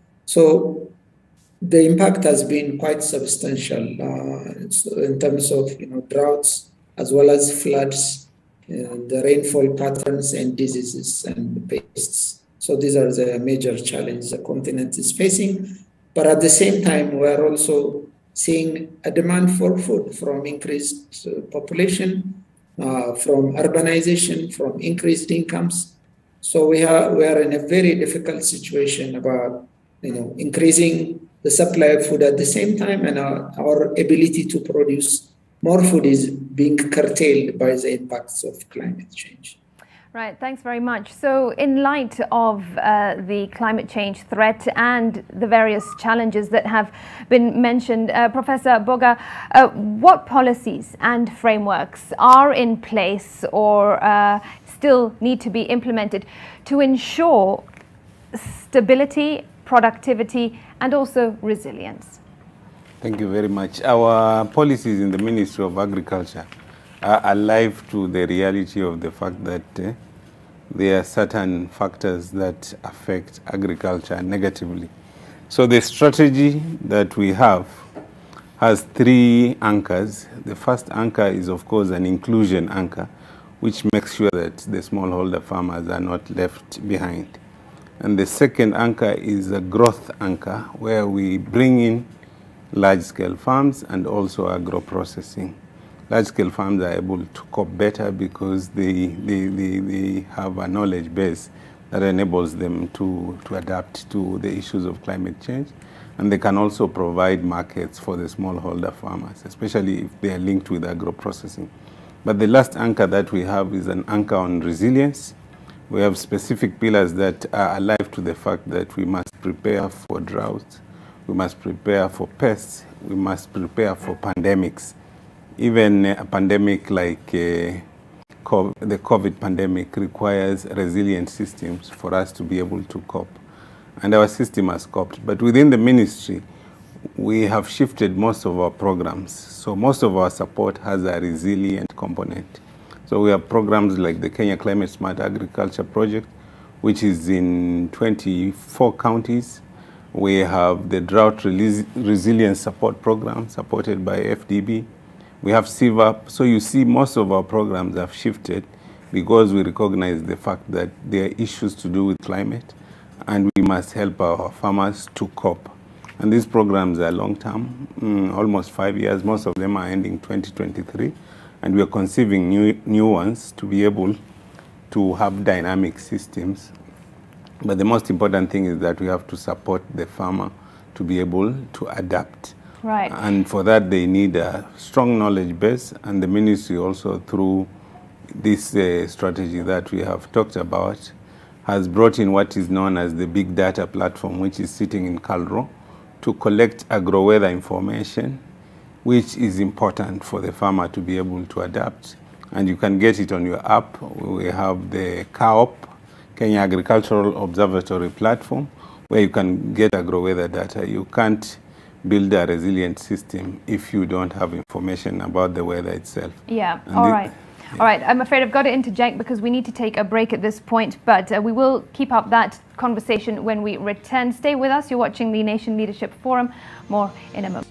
So the impact has been quite substantial uh, in terms of, you know, droughts, as well as floods, uh, the rainfall patterns and diseases and pests. So these are the major challenges the continent is facing. But at the same time, we are also seeing a demand for food from increased uh, population, uh, from urbanization, from increased incomes. So we are we are in a very difficult situation about, you know, increasing the supply of food at the same time, and our, our ability to produce more food is being curtailed by the impacts of climate change. Right, thanks very much. So in light of uh, the climate change threat and the various challenges that have been mentioned, uh, Professor Boga, uh, what policies and frameworks are in place or uh, still need to be implemented to ensure stability, productivity and also resilience? Thank you very much. Our policies in the Ministry of Agriculture are alive to the reality of the fact that uh, there are certain factors that affect agriculture negatively. So the strategy that we have has three anchors. The first anchor is, of course, an inclusion anchor, which makes sure that the smallholder farmers are not left behind. And the second anchor is a growth anchor, where we bring in large-scale farms and also agro-processing. large-scale farms are able to cope better because they, they, they, they have a knowledge base that enables them to, to adapt to the issues of climate change. And they can also provide markets for the smallholder farmers, especially if they are linked with agro-processing. But the last anchor that we have is an anchor on resilience. We have specific pillars that are alive to the fact that we must prepare for droughts, we must prepare for pests, we must prepare for pandemics. Even a pandemic like uh, the COVID pandemic requires resilient systems for us to be able to cope. And our system has coped. But within the ministry, we have shifted most of our programs. So most of our support has a resilient component. So we have programs like the Kenya Climate Smart Agriculture Project, which is in twenty-four counties. We have the Drought Resilience Support Program supported by F D B. We have C V A P. So you see most of our programs have shifted because we recognize the fact that there are issues to do with climate and we must help our farmers to cope. And these programs are long-term, mm, almost five years. Most of them are ending twenty twenty-three. And we are conceiving new, new ones to be able to have dynamic systems. But the most important thing is that we have to support the farmer to be able to adapt. Right. And for that, they need a strong knowledge base. And the ministry also, through this uh, strategy that we have talked about, has brought in what is known as the big data platform, which is sitting in KALRO, to collect agro-weather information, which is important for the farmer to be able to adapt. And you can get it on your app. We have the K A O P, Kenya Agricultural Observatory platform, where you can get agro-weather data. You can't build a resilient system if you don't have information about the weather itself. Yeah, and all the, right. All right, I'm afraid I've got to interject because we need to take a break at this point, but uh, we will keep up that conversation when we return. Stay with us. You're watching the Nation Leadership Forum. More in a moment.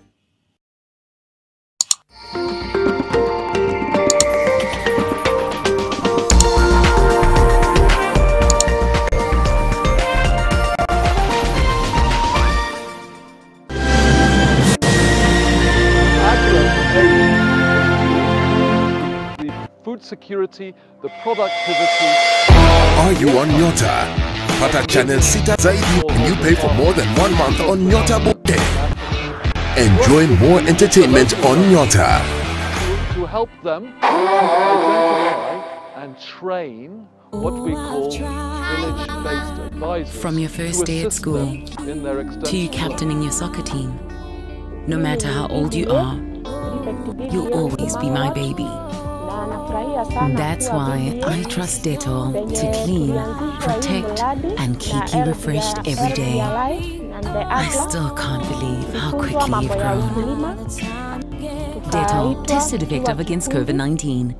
Food security, the productivity. Are you on Nyota? Pata channel sita zaidi and you pay for more than one month on Nyota Bouquet. Enjoy more entertainment on Nyota. To help them identify and train what we call village-based advisors. From your first day at school to you captaining your soccer team, no matter how old you are, you'll always be my baby. That's why I trust Dettol to clean, protect, and keep you refreshed every day. I still can't believe how quickly you've grown. Dettol, tested effective against COVID nineteen.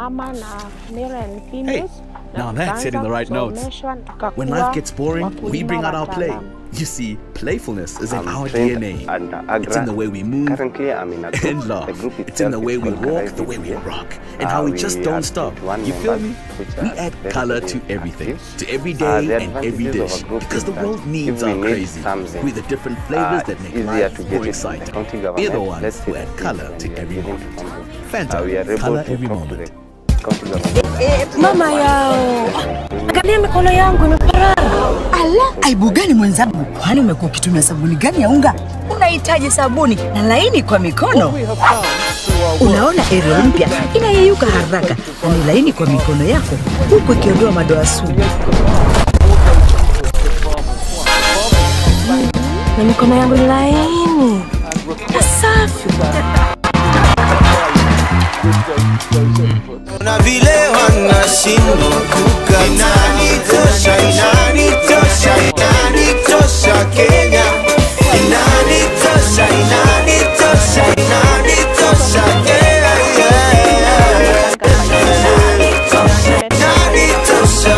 Hey, now that's hitting the right notes. When life gets boring, we bring out our play. You see, playfulness is in our D N A. It's in the way we move and laugh. It's in the way we walk, the way we rock, and how we just don't stop. You feel me? We add color to everything, to every day and every dish, because the world needs our crazy. We're the different flavors that make life more exciting. We're the ones who add color to every moment. Fanta, color every moment. Eh, mama yao, angalia mikono yangu imeparara. Ala, aibu gani mwenzangu? Kwani umekuwa ukitumia sabuni gani ya unga? Unahitaji sabuni na laini kwa mikono. Unaona Ariel mpya inayeyuka haraka na ni laini kwa mikono yako, huku ikiondoa madoa sugu. Na mikono yangu ni laini na safi. Na vile wanashindwa kukataa, inanitosha, inanitosha, inanitosha Kenya, inanitosha, inanitosha, inanitosha Kenya, inanitosha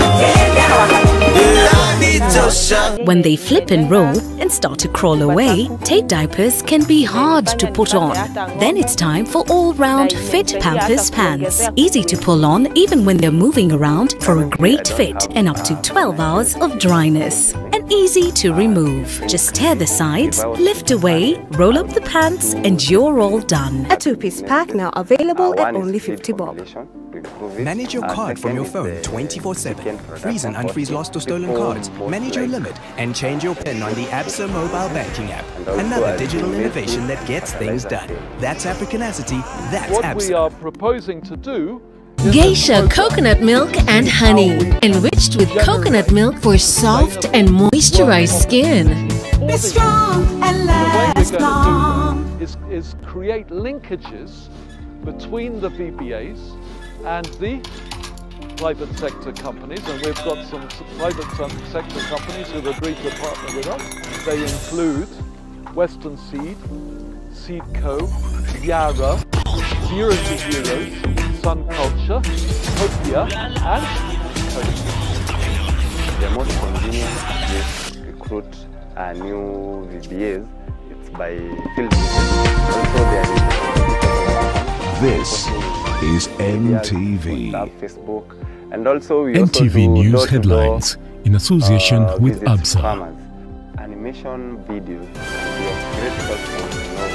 Kenya. When they flip and roll and start to crawl away, Tate diapers can be hard to put on. Then it's time for all-round fit Pampers pants. Easy to pull on even when they're moving around for a great fit and up to twelve hours of dryness. And easy to remove. Just tear the sides, lift away, roll up the pants, and you're all done. A two-piece pack now available at only fifty bob. Manage your card from your phone twenty-four seven. Freeze and unfreeze lost or stolen cards. Manage your limit and change your PIN on the Absa mobile banking app. Another digital innovation that gets things done. That's Africanacity, that's what Absa. What we are proposing to do Geisha coconut milk and honey, enriched with coconut milk for soft and moisturized skin. Be strong and last long. Is, is create linkages between the V B As and the private sector companies, and we've got some private sector companies who've agreed to partner with us. They include Western Seed, Seedco, Yara, Zero to Zeros, Sun Culture, Topia, and Coast. The most convenient way to recruit uh, new V B As it's by field visits. Also, there is This is M T V. Facebook, and also we M T V also do News door -to -door, headlines in association uh, with visits to Absa. farmers. Animation videos. We have great help from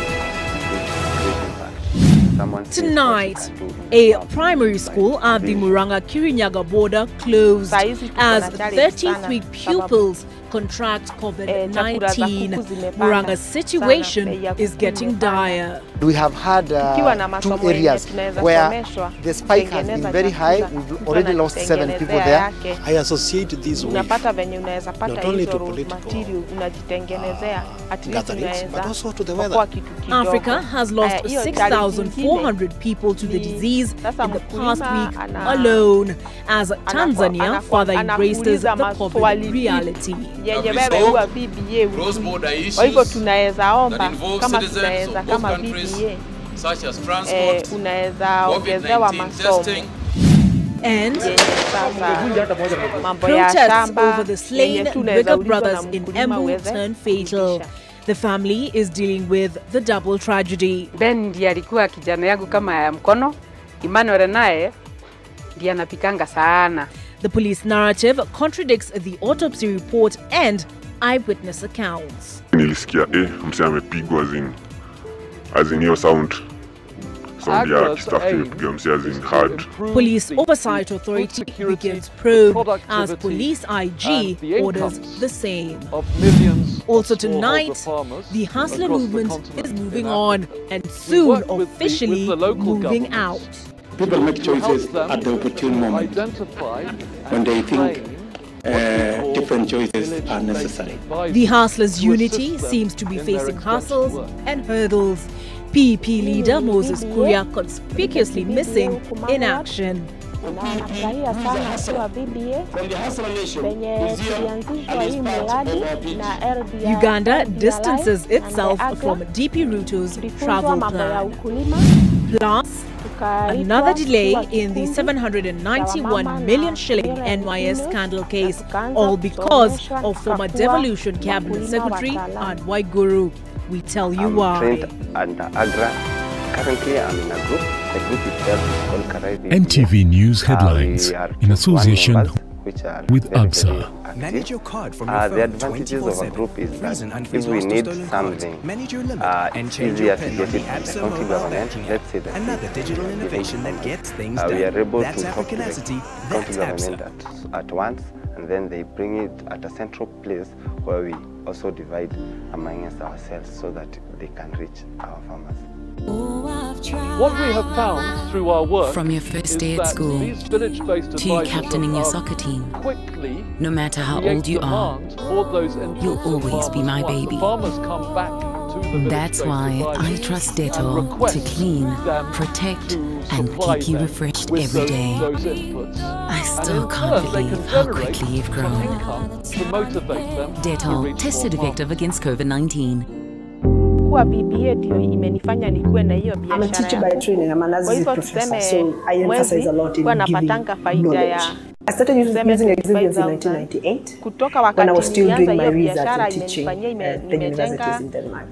Tonight, a primary school at the Muranga Kirinyaga border closed as thirty-three pupils contract COVID nineteen. Muranga's situation is getting dire. We have had uh, two areas where the spike has been very high. We've already lost seven people there. I associate this with not only to political gatherings, but also to the weather. Africa has lost six thousand four hundred people to the disease in the past week alone, as Tanzania further embraces the COVID reality. Cross-border issues that involve citizens of both countries, such as transport, COVID nineteen testing, and protests over the slain Bigger brothers in Embu turned fatal. The family is dealing with the double tragedy. Ben ndiye alikuwa kijana yangu kama ya mkono, Emmanuel naye ndiye anapikanga sana. The police narrative contradicts the autopsy report and eyewitness accounts. Nilisikia eh msee amepigwa azin azin hiyo sound sound ya kistafu imepiga msee azin hard. Police Oversight Authority begins probe as Police I G orders the same. Also tonight, the Hustler movement is moving on and soon officially moving out. People make choices at the opportune moment when they think uh, different choices are necessary. The Hustlers' unity seems to be facing hassles and hurdles. P P leader Moses Kuria conspicuously missing in action. Uganda distances itself from D P Ruto's travel plan. Plus, another delay in the seven hundred ninety-one million shilling N Y S scandal case, all because of former Devolution Cabinet Secretary Anne Waiguru. We tell you I'm why. trained under Agra. Currently, I'm in a group. The group itself is called Karaibi. M T V News headlines uh, in association which are with very, Absa. very Manage your card from your uh, phone the advantages of a group is that if we need something manage your limit uh, and it's change easier your to PIN get on the it from Absa the county mobile government. banking Let's say app. that Another digital innovation that gets things uh, done. we are able That's to talk to the Africanacity, county that's government Absa. at, at once, and then they bring it at a central place where we also divide amongst ourselves so that they can reach our farmers. What we have found through our work From your first is day at that school these village-based to you advisors captaining your are soccer team, quickly no matter how create old you are, demand for those inputs you'll of always be farmers. my Once baby. the farmers come back to the That's village-based why I advisors trust and Dettol to request clean, them protect, to and supply keep you them refreshed with every those, day. those inputs. I And still in can't turn, they believe can how generate quickly you've some grown. income to motivate them to Dettol, reach tested more effective against COVID nineteen. Kuwa B B A ndio imenifanya nikuwe na hiyo biashara. I'm a teacher by training. I'm an assistant professor, so I emphasize a lot in giving knowledge. I started using, using Exhibits in nineteen ninety-eight kutoka when I was wakati still nilianza doing my hiyo research biashara and teaching imenifanyia at the universities nimejenga in Denmark.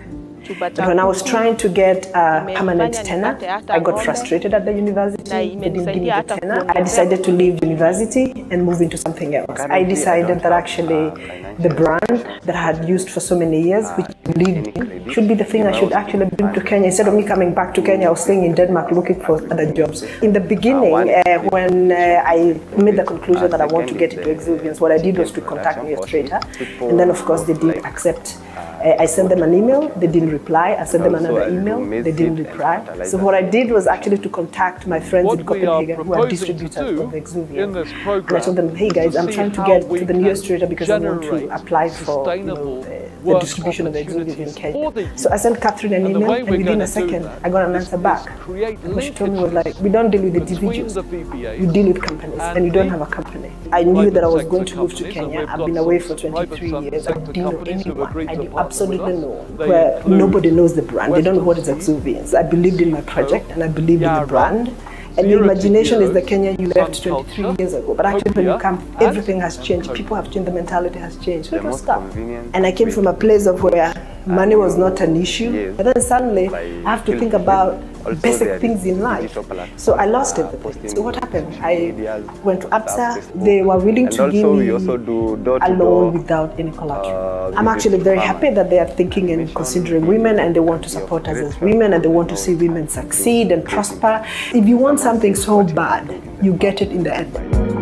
But when I was trying to get a permanent tenure, I got frustrated at the university. They didn't give me the tenure. I decided to leave university and move into something else. I decided that actually the brand that I had used for so many years, which I believed in, should be the thing I should actually bring to Kenya. Instead of me coming back to Kenya, I was staying in Denmark looking for other jobs. In the beginning, uh, when uh, I made the conclusion that I want to get into Exuvians, what I did was to contact Neostrator, and then of course they didn't accept. Uh, I sent them an email, they didn't reply. I sent them another email, they didn't reply. So what I did was actually to contact my friends in Copenhagen who are distributors of the Exuvian. And I told them, hey guys, I'm trying to get to the Neostrator because I want to apply for you know, the, the distribution of the Exuvian in Kenya. So I sent Catherine an email, and within a second, I got an answer back. And what she told me was like, we don't deal with individuals, you deal with companies, and you don't have a company. I knew that I was going to move to Kenya. I've been away for twenty-three years. I didn't know anyone. I did absolutely know. Where nobody knows the brand. They don't know what is Exuvians. I believed in my project and I believed in the brand. And your imagination is the Kenya you left twenty-three years ago. But actually when you come, everything has changed. People have changed, the mentality has changed. So it was tough. And I came from a place of where money was not an issue. But then suddenly I have to think about basic things in life. So I lost everything. So what happened? I went to ABSA. They were willing to give me a loan without any collateral. I'm actually very happy that they are thinking and considering women, and they want to support us as women, and they want to see women succeed and prosper. If you want something so bad, you get it in the end.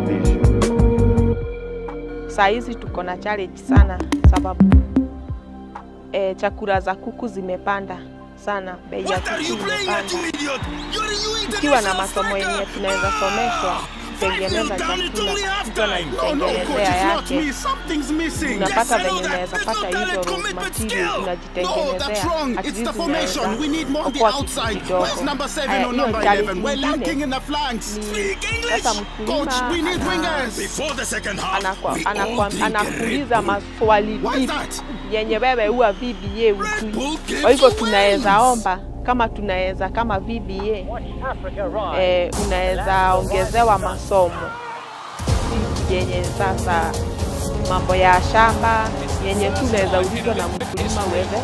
Saa hizi tuko na challenge sana sababu eh, chakula za kuku zimepanda sana, bei ya kuku zimepanda. Ukiwa na masomo yenye tunaweza someshwa kutengeneza chakula, mtu anajitengenezea yake, unapata venye unaweza pata hizo raw material, unajitengenezea, at least unaweza okoa kitu kidogo. Haya, hiyo challenge nyingine ni sasa mkulima anakuuliza maswali yenye wewe huwa V B A ujui. Kwa hivyo tunaweza omba kama tunaweza kama V B A eh, unaweza ongezewa masomo yenye sasa mambo ya shamba yenye tunaweza ulizwa na mkulima uweze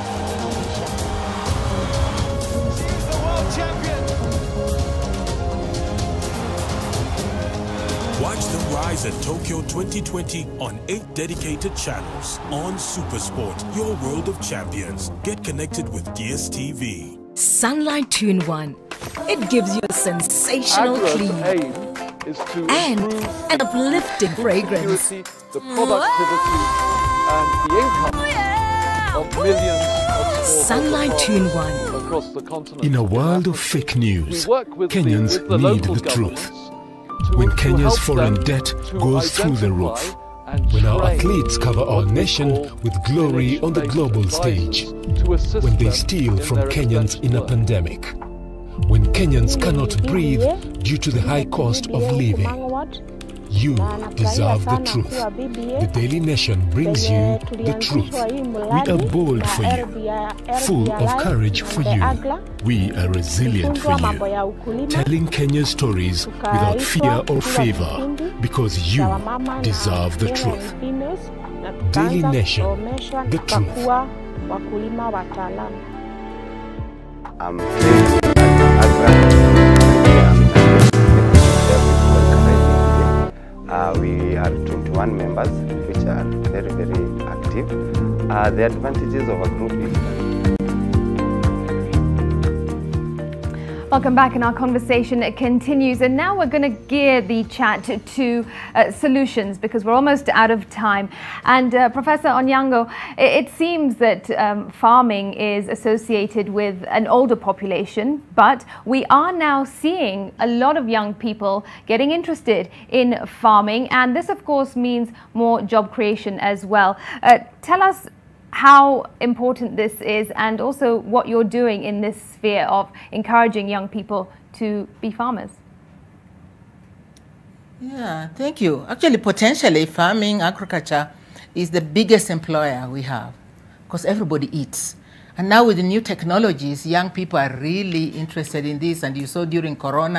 Watch the rise at Tokyo twenty twenty on eight dedicated channels on SuperSport, your world of champions. Get connected with D S T V. Sunlight two in one. It gives you a sensational clean and an uplifting fragrance. The productivity and the income of millions of Sunlight two in one. across the continent. In a world of fake news, Kenyans need the truth. When Kenya's foreign debt goes through the roof, when our athletes cover our nation with glory on the global stage, when they steal from Kenyans in a pandemic, when Kenyans cannot breathe due to the high cost of living, you deserve the truth. The Daily Nation brings you the truth. We are bold for you, full of courage for you. We are resilient for you, telling Kenya's stories without fear or favor, because you deserve the truth. Daily Nation, the truth. I'm Uh, we are twenty-one members, which are very, very active. Uh, the advantages of a group is Welcome back, and our conversation continues. And now we're going to gear the chat to uh, solutions, because we're almost out of time. And uh, Professor Onyango, it, it seems that um, farming is associated with an older population, but we are now seeing a lot of young people getting interested in farming. And this, of course, means more job creation as well. Uh, tell us how important this is, and also what you're doing in this sphere of encouraging young people to be farmers. Yeah, thank you. Actually, potentially, farming, agriculture is the biggest employer we have, because everybody eats. And now with the new technologies, young people are really interested in this. And you saw during Corona,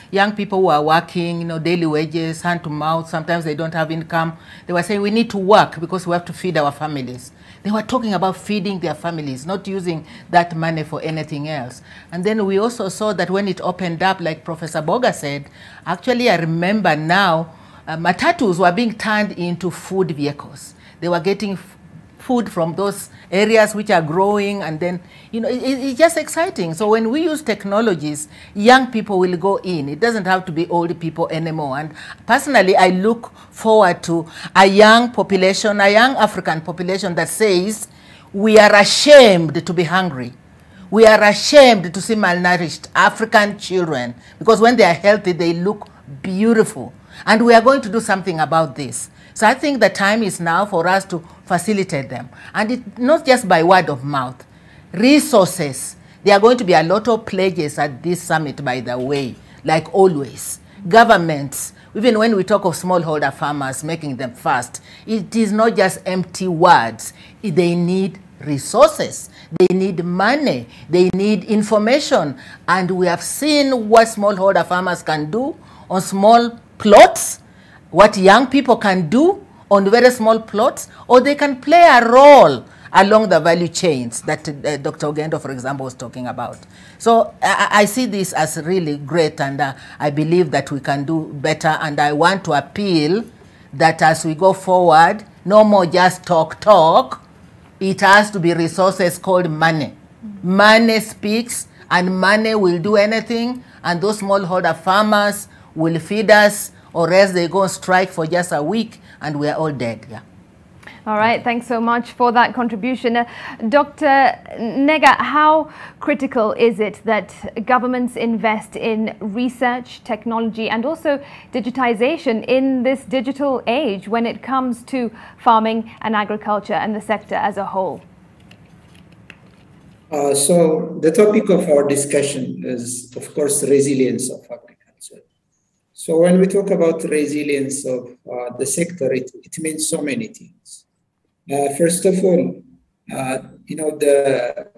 young people who are working, you know, daily wages, hand to mouth, sometimes they don't have income. They were saying we need to work because we have to feed our families. They were talking about feeding their families, not using that money for anything else. And then we also saw that when it opened up, like Professor Boga said, actually I remember now, uh, matatus were being turned into food vehicles. They were getting food from those areas which are growing, and then, you know, it, it's just exciting. So when we use technologies, young people will go in. It doesn't have to be old people anymore. And personally, I look forward to a young population, a young African population that says, we are ashamed to be hungry. We are ashamed to see malnourished African children, because when they are healthy, they look beautiful. And we are going to do something about this. So I think the time is now for us to facilitate them. And it, not just by word of mouth. Resources. There are going to be a lot of pledges at this summit, by the way, like always. Governments, even when we talk of smallholder farmers, making them fast, it is not just empty words. They need resources. They need money. They need information. And we have seen what smallholder farmers can do on small plots, what young people can do on very small plots, or they can play a role along the value chains that uh, Doctor Ogendo, for example, was talking about. So I, I see this as really great, and uh, I believe that we can do better, and I want to appeal that as we go forward, no more just talk, talk. It has to be resources called money. Mm-hmm. Money speaks, and money will do anything, and those smallholder farmers will feed us, or else they go on strike for just a week and we are all dead. Yeah. All right, thanks so much for that contribution. Uh, Doctor Nega, how critical is it that governments invest in research, technology, and also digitization in this digital age when it comes to farming and agriculture and the sector as a whole? Uh, so the topic of our discussion is, of course, resilience of agriculture. So when we talk about resilience of uh, the sector, it, it means so many things. Uh, first of all, uh, you know, the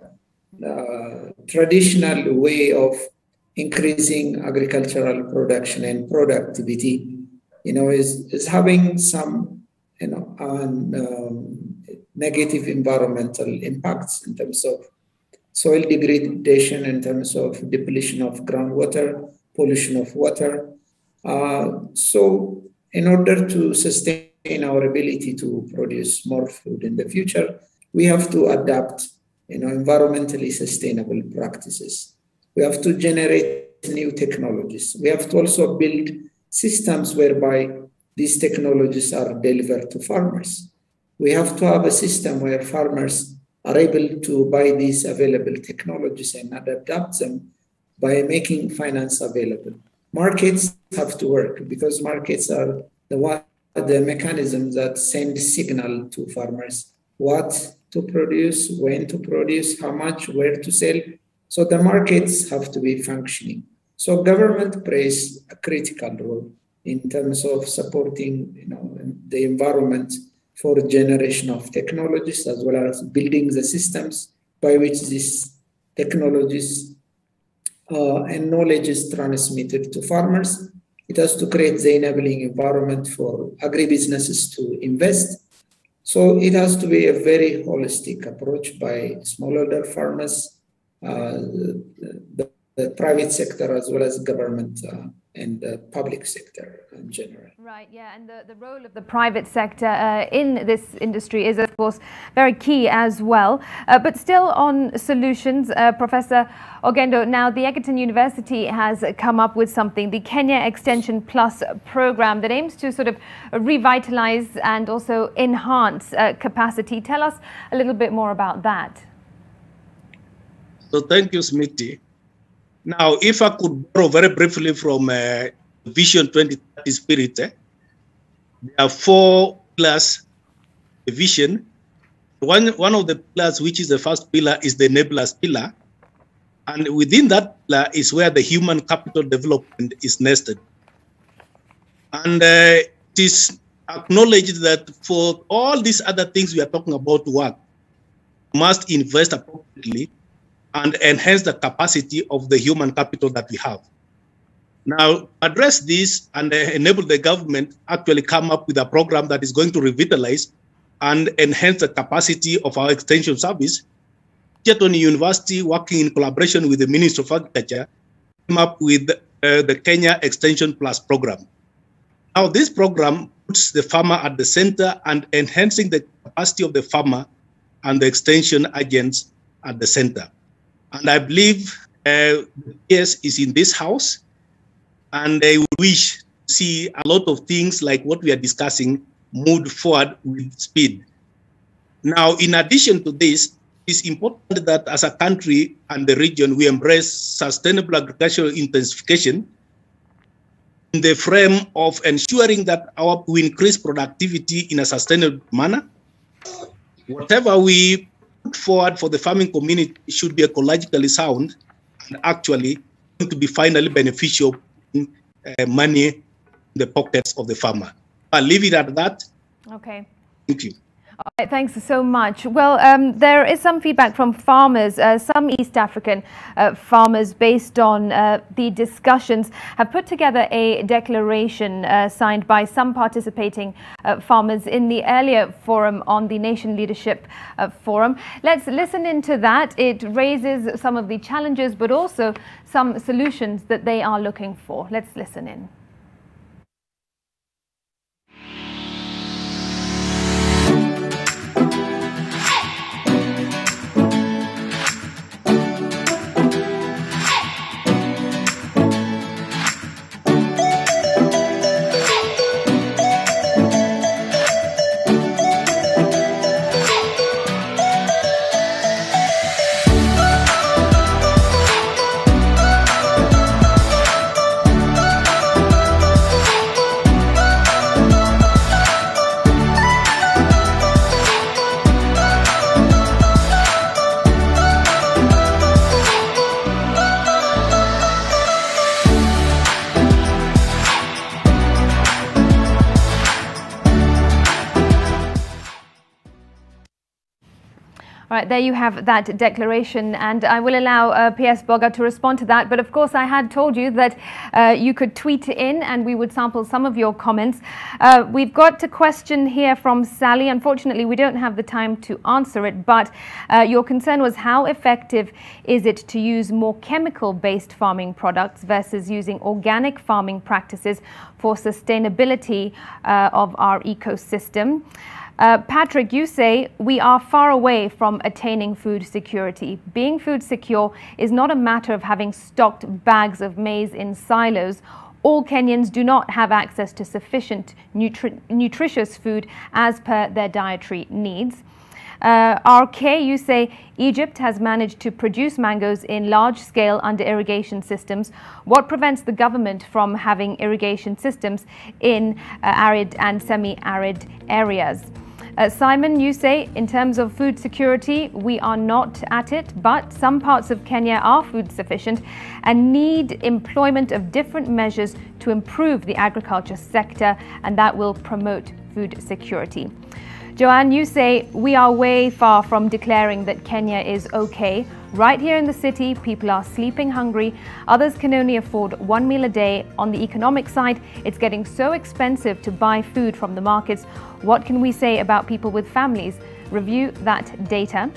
uh, traditional way of increasing agricultural production and productivity, you know, is, is having some, you know, um, um, negative environmental impacts in terms of soil degradation, in terms of depletion of groundwater, pollution of water. Uh, so in order to sustain our ability to produce more food in the future, we have to adapt, you know, environmentally sustainable practices. We have to generate new technologies. We have to also build systems whereby these technologies are delivered to farmers. We have to have a system where farmers are able to buy these available technologies and adapt them by making finance available. Markets have to work, because markets are the one, the mechanisms that send signal to farmers what to produce, when to produce, how much, where to sell. So the markets have to be functioning. So government plays a critical role in terms of supporting, you know, the environment for generation of technologies, as well as building the systems by which these technologies Uh, and knowledge is transmitted to farmers. It has to create the enabling environment for agribusinesses to invest. So it has to be a very holistic approach by smallholder farmers, uh, the, the private sector, as well as government uh, and the public sector in general. Right, yeah, and the, the role of the private sector uh, in this industry is, of course, very key as well. Uh, but still on solutions, uh, Professor Ogendo, now the Egerton University has come up with something, the Kenya Extension Plus program, that aims to sort of revitalize and also enhance uh, capacity. Tell us a little bit more about that. So thank you, Smithy. Now, if I could borrow very briefly from uh, Vision twenty thirty spirit, eh? There are four pillars, the vision. One, one of the pillars, which is the first pillar, is the enablers pillar. And within that pillar is where the human capital development is nested. And uh, it is acknowledged that for all these other things we are talking about to work, we must invest appropriately and enhance the capacity of the human capital that we have. Now, address this and uh, enable the government actually come up with a program that is going to revitalize and enhance the capacity of our extension service. Egerton University, working in collaboration with the Ministry of Agriculture, came up with uh, the Kenya Extension Plus program. Now, this program puts the farmer at the center and enhancing the capacity of the farmer and the extension agents at the center. And I believe uh, the P S is in this house, and I wish to see a lot of things like what we are discussing move forward with speed. Now, in addition to this, it's important that as a country and the region, we embrace sustainable agricultural intensification in the frame of ensuring that our, we increase productivity in a sustainable manner. Whatever we put forward for the farming community should be ecologically sound and actually going to be finally beneficial in uh, money in the pockets of the farmer. I'll leave it at that. Okay. Thank you. All right, thanks so much. Well, um, there is some feedback from farmers. Uh, some East African uh, farmers, based on uh, the discussions, have put together a declaration uh, signed by some participating uh, farmers in the earlier forum on the Nation Leadership uh, Forum. Let's listen into that. It raises some of the challenges, but also some solutions that they are looking for. Let's listen in. All right, there you have that declaration, and I will allow uh, P S Boga to respond to that. But of course, I had told you that uh, you could tweet in and we would sample some of your comments. Uh, we've got a question here from Sally. Unfortunately, we don't have the time to answer it, but uh, your concern was how effective is it to use more chemical-based farming products versus using organic farming practices for sustainability uh, of our ecosystem? Uh, Patrick, you say we are far away from attaining food security. Being food secure is not a matter of having stocked bags of maize in silos. All Kenyans do not have access to sufficient nutri nutritious food as per their dietary needs. Uh, R K, you say Egypt has managed to produce mangoes in large scale under irrigation systems. What prevents the government from having irrigation systems in uh, arid and semi-arid areas? Uh, Simon, you say, in terms of food security, we are not at it, but some parts of Kenya are food sufficient and need employment of different measures to improve the agriculture sector, and that will promote food security. Joanne, you say, we are way far from declaring that Kenya is okay. Right here in the city, people are sleeping hungry. Others can only afford one meal a day. On the economic side, it's getting so expensive to buy food from the markets. What can we say about people with families? Review that data.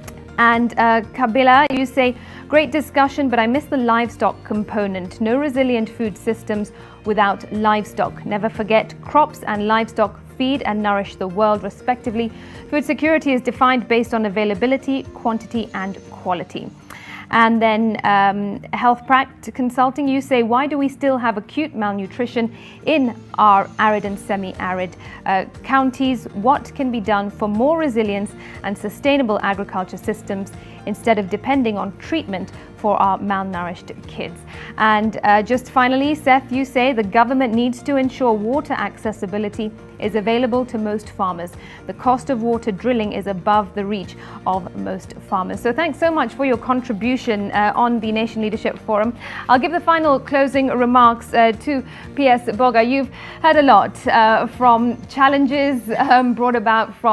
And uh, Kabila, you say, great discussion, but I miss the livestock component. No resilient food systems without livestock. Never forget, crops and livestock feed and nourish the world respectively. Food security is defined based on availability, quantity and quality. And then um, Health Pract Consulting, you say, why do we still have acute malnutrition in our arid and semi-arid uh, counties? What can be done for more resilience and sustainable agriculture systems instead of depending on treatment for our malnourished kids? And uh, just finally, Seth, you say the government needs to ensure water accessibility is available to most farmers. The cost of water drilling is above the reach of most farmers. So thanks so much for your contribution uh, on the Nation Leadership Forum. I'll give the final closing remarks uh, to P S Boga. You've heard a lot uh, from challenges um, brought about from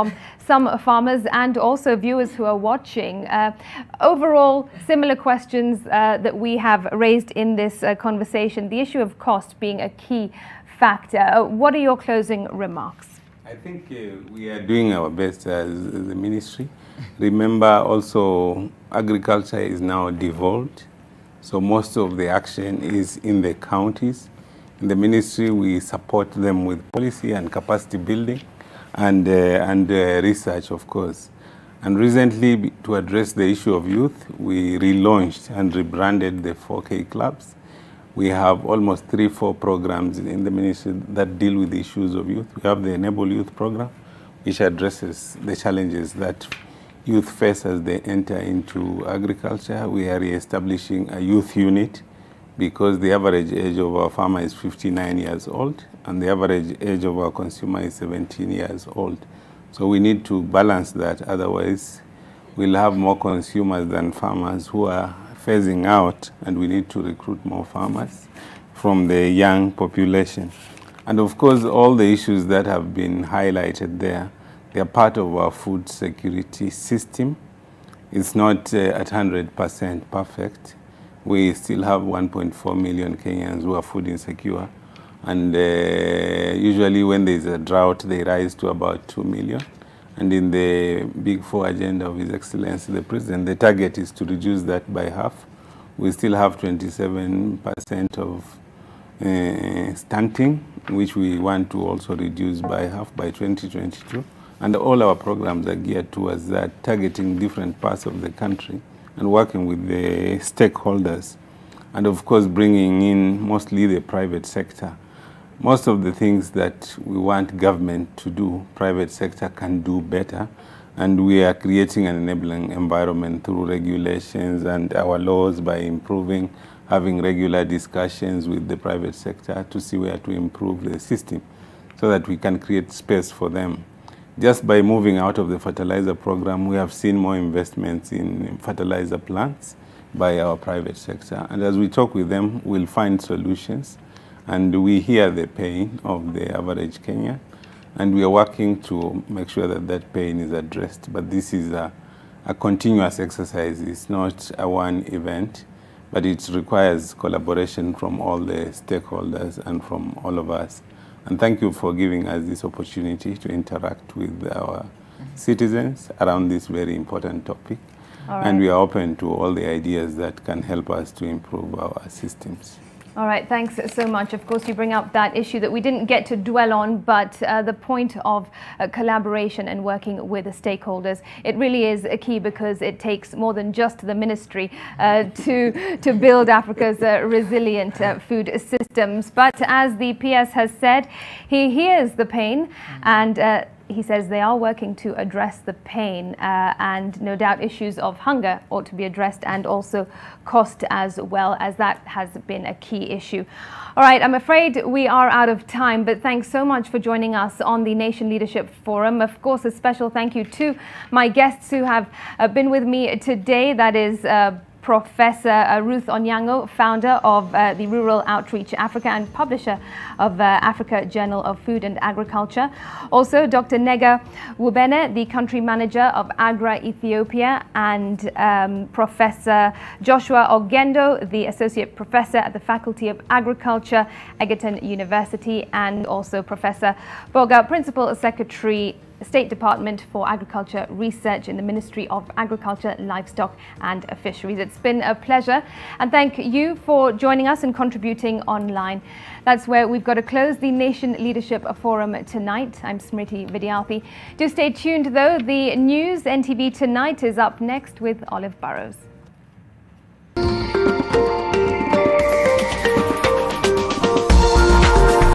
some farmers and also viewers who are watching. Uh, overall, similar questions uh, that we have raised in this uh, conversation, the issue of cost being a key factor. Uh, what are your closing remarks? I think uh, we are doing our best as, as the ministry. Remember also, agriculture is now devolved, so most of the action is in the counties. In the ministry, we support them with policy and capacity building and, uh, and uh, research, of course. And recently, to address the issue of youth, we relaunched and rebranded the four K clubs. We have almost three, four programs in the ministry that deal with the issues of youth. We have the Enable Youth program, which addresses the challenges that youth face as they enter into agriculture. We are re-establishing a youth unit because the average age of our farmer is fifty-nine years old and the average age of our consumer is seventeen years old. So we need to balance that, otherwise we'll have more consumers than farmers who are phasing out, and we need to recruit more farmers from the young population. And of course, all the issues that have been highlighted there, they are part of our food security system. It's not uh, at one hundred percent perfect. We still have one point four million Kenyans who are food insecure. And uh, usually when there's a drought, they rise to about two million. And in the Big Four agenda of His Excellency, the President, the target is to reduce that by half. We still have twenty-seven percent of uh, stunting, which we want to also reduce by half by twenty twenty-two. And all our programs are geared towards that, targeting different parts of the country and working with the stakeholders. And of course, bringing in mostly the private sector. Most of the things that we want government to do, private sector can do better. And we are creating an enabling environment through regulations and our laws by improving, having regular discussions with the private sector to see where to improve the system so that we can create space for them. Just by moving out of the fertilizer program, we have seen more investments in fertilizer plants by our private sector. And as we talk with them, we'll find solutions. And we hear the pain of the average Kenyan, and we are working to make sure that that pain is addressed. But this is a, a continuous exercise. It's not a one event, but it requires collaboration from all the stakeholders and from all of us. And thank you for giving us this opportunity to interact with our citizens around this very important topic. All right. And we are open to all the ideas that can help us to improve our systems. All right, thanks so much. Of course, you bring up that issue that we didn't get to dwell on, but uh, the point of uh, collaboration and working with the stakeholders, it really is a key, because it takes more than just the ministry uh, to, to build Africa's uh, resilient uh, food systems. But as the P S has said, he hears the pain, and uh, he says they are working to address the pain, uh, and no doubt issues of hunger ought to be addressed, and also cost as well, as that has been a key issue. All right, I'm afraid we are out of time, but thanks so much for joining us on the Nation Leadership Forum. Of course, a special thank you to my guests who have uh, been with me today. That is uh, Professor uh, Ruth Onyango, founder of uh, the Rural Outreach Africa and publisher of uh, Africa Journal of Food and Agriculture. Also, Doctor Nega Wubene, the country manager of Agra Ethiopia, and um, Professor Joshua Ogendo, the associate professor at the Faculty of Agriculture, Egerton University, and also Professor Boga, principal secretary, State Department for Agriculture Research in the Ministry of Agriculture, Livestock and Fisheries. It's been a pleasure, and thank you for joining us and contributing online. That's where we've got to close the Nation Leadership Forum tonight. I'm Smriti Vidyarthi. Do stay tuned though. The news N T V Tonight is up next with Olive Burrows.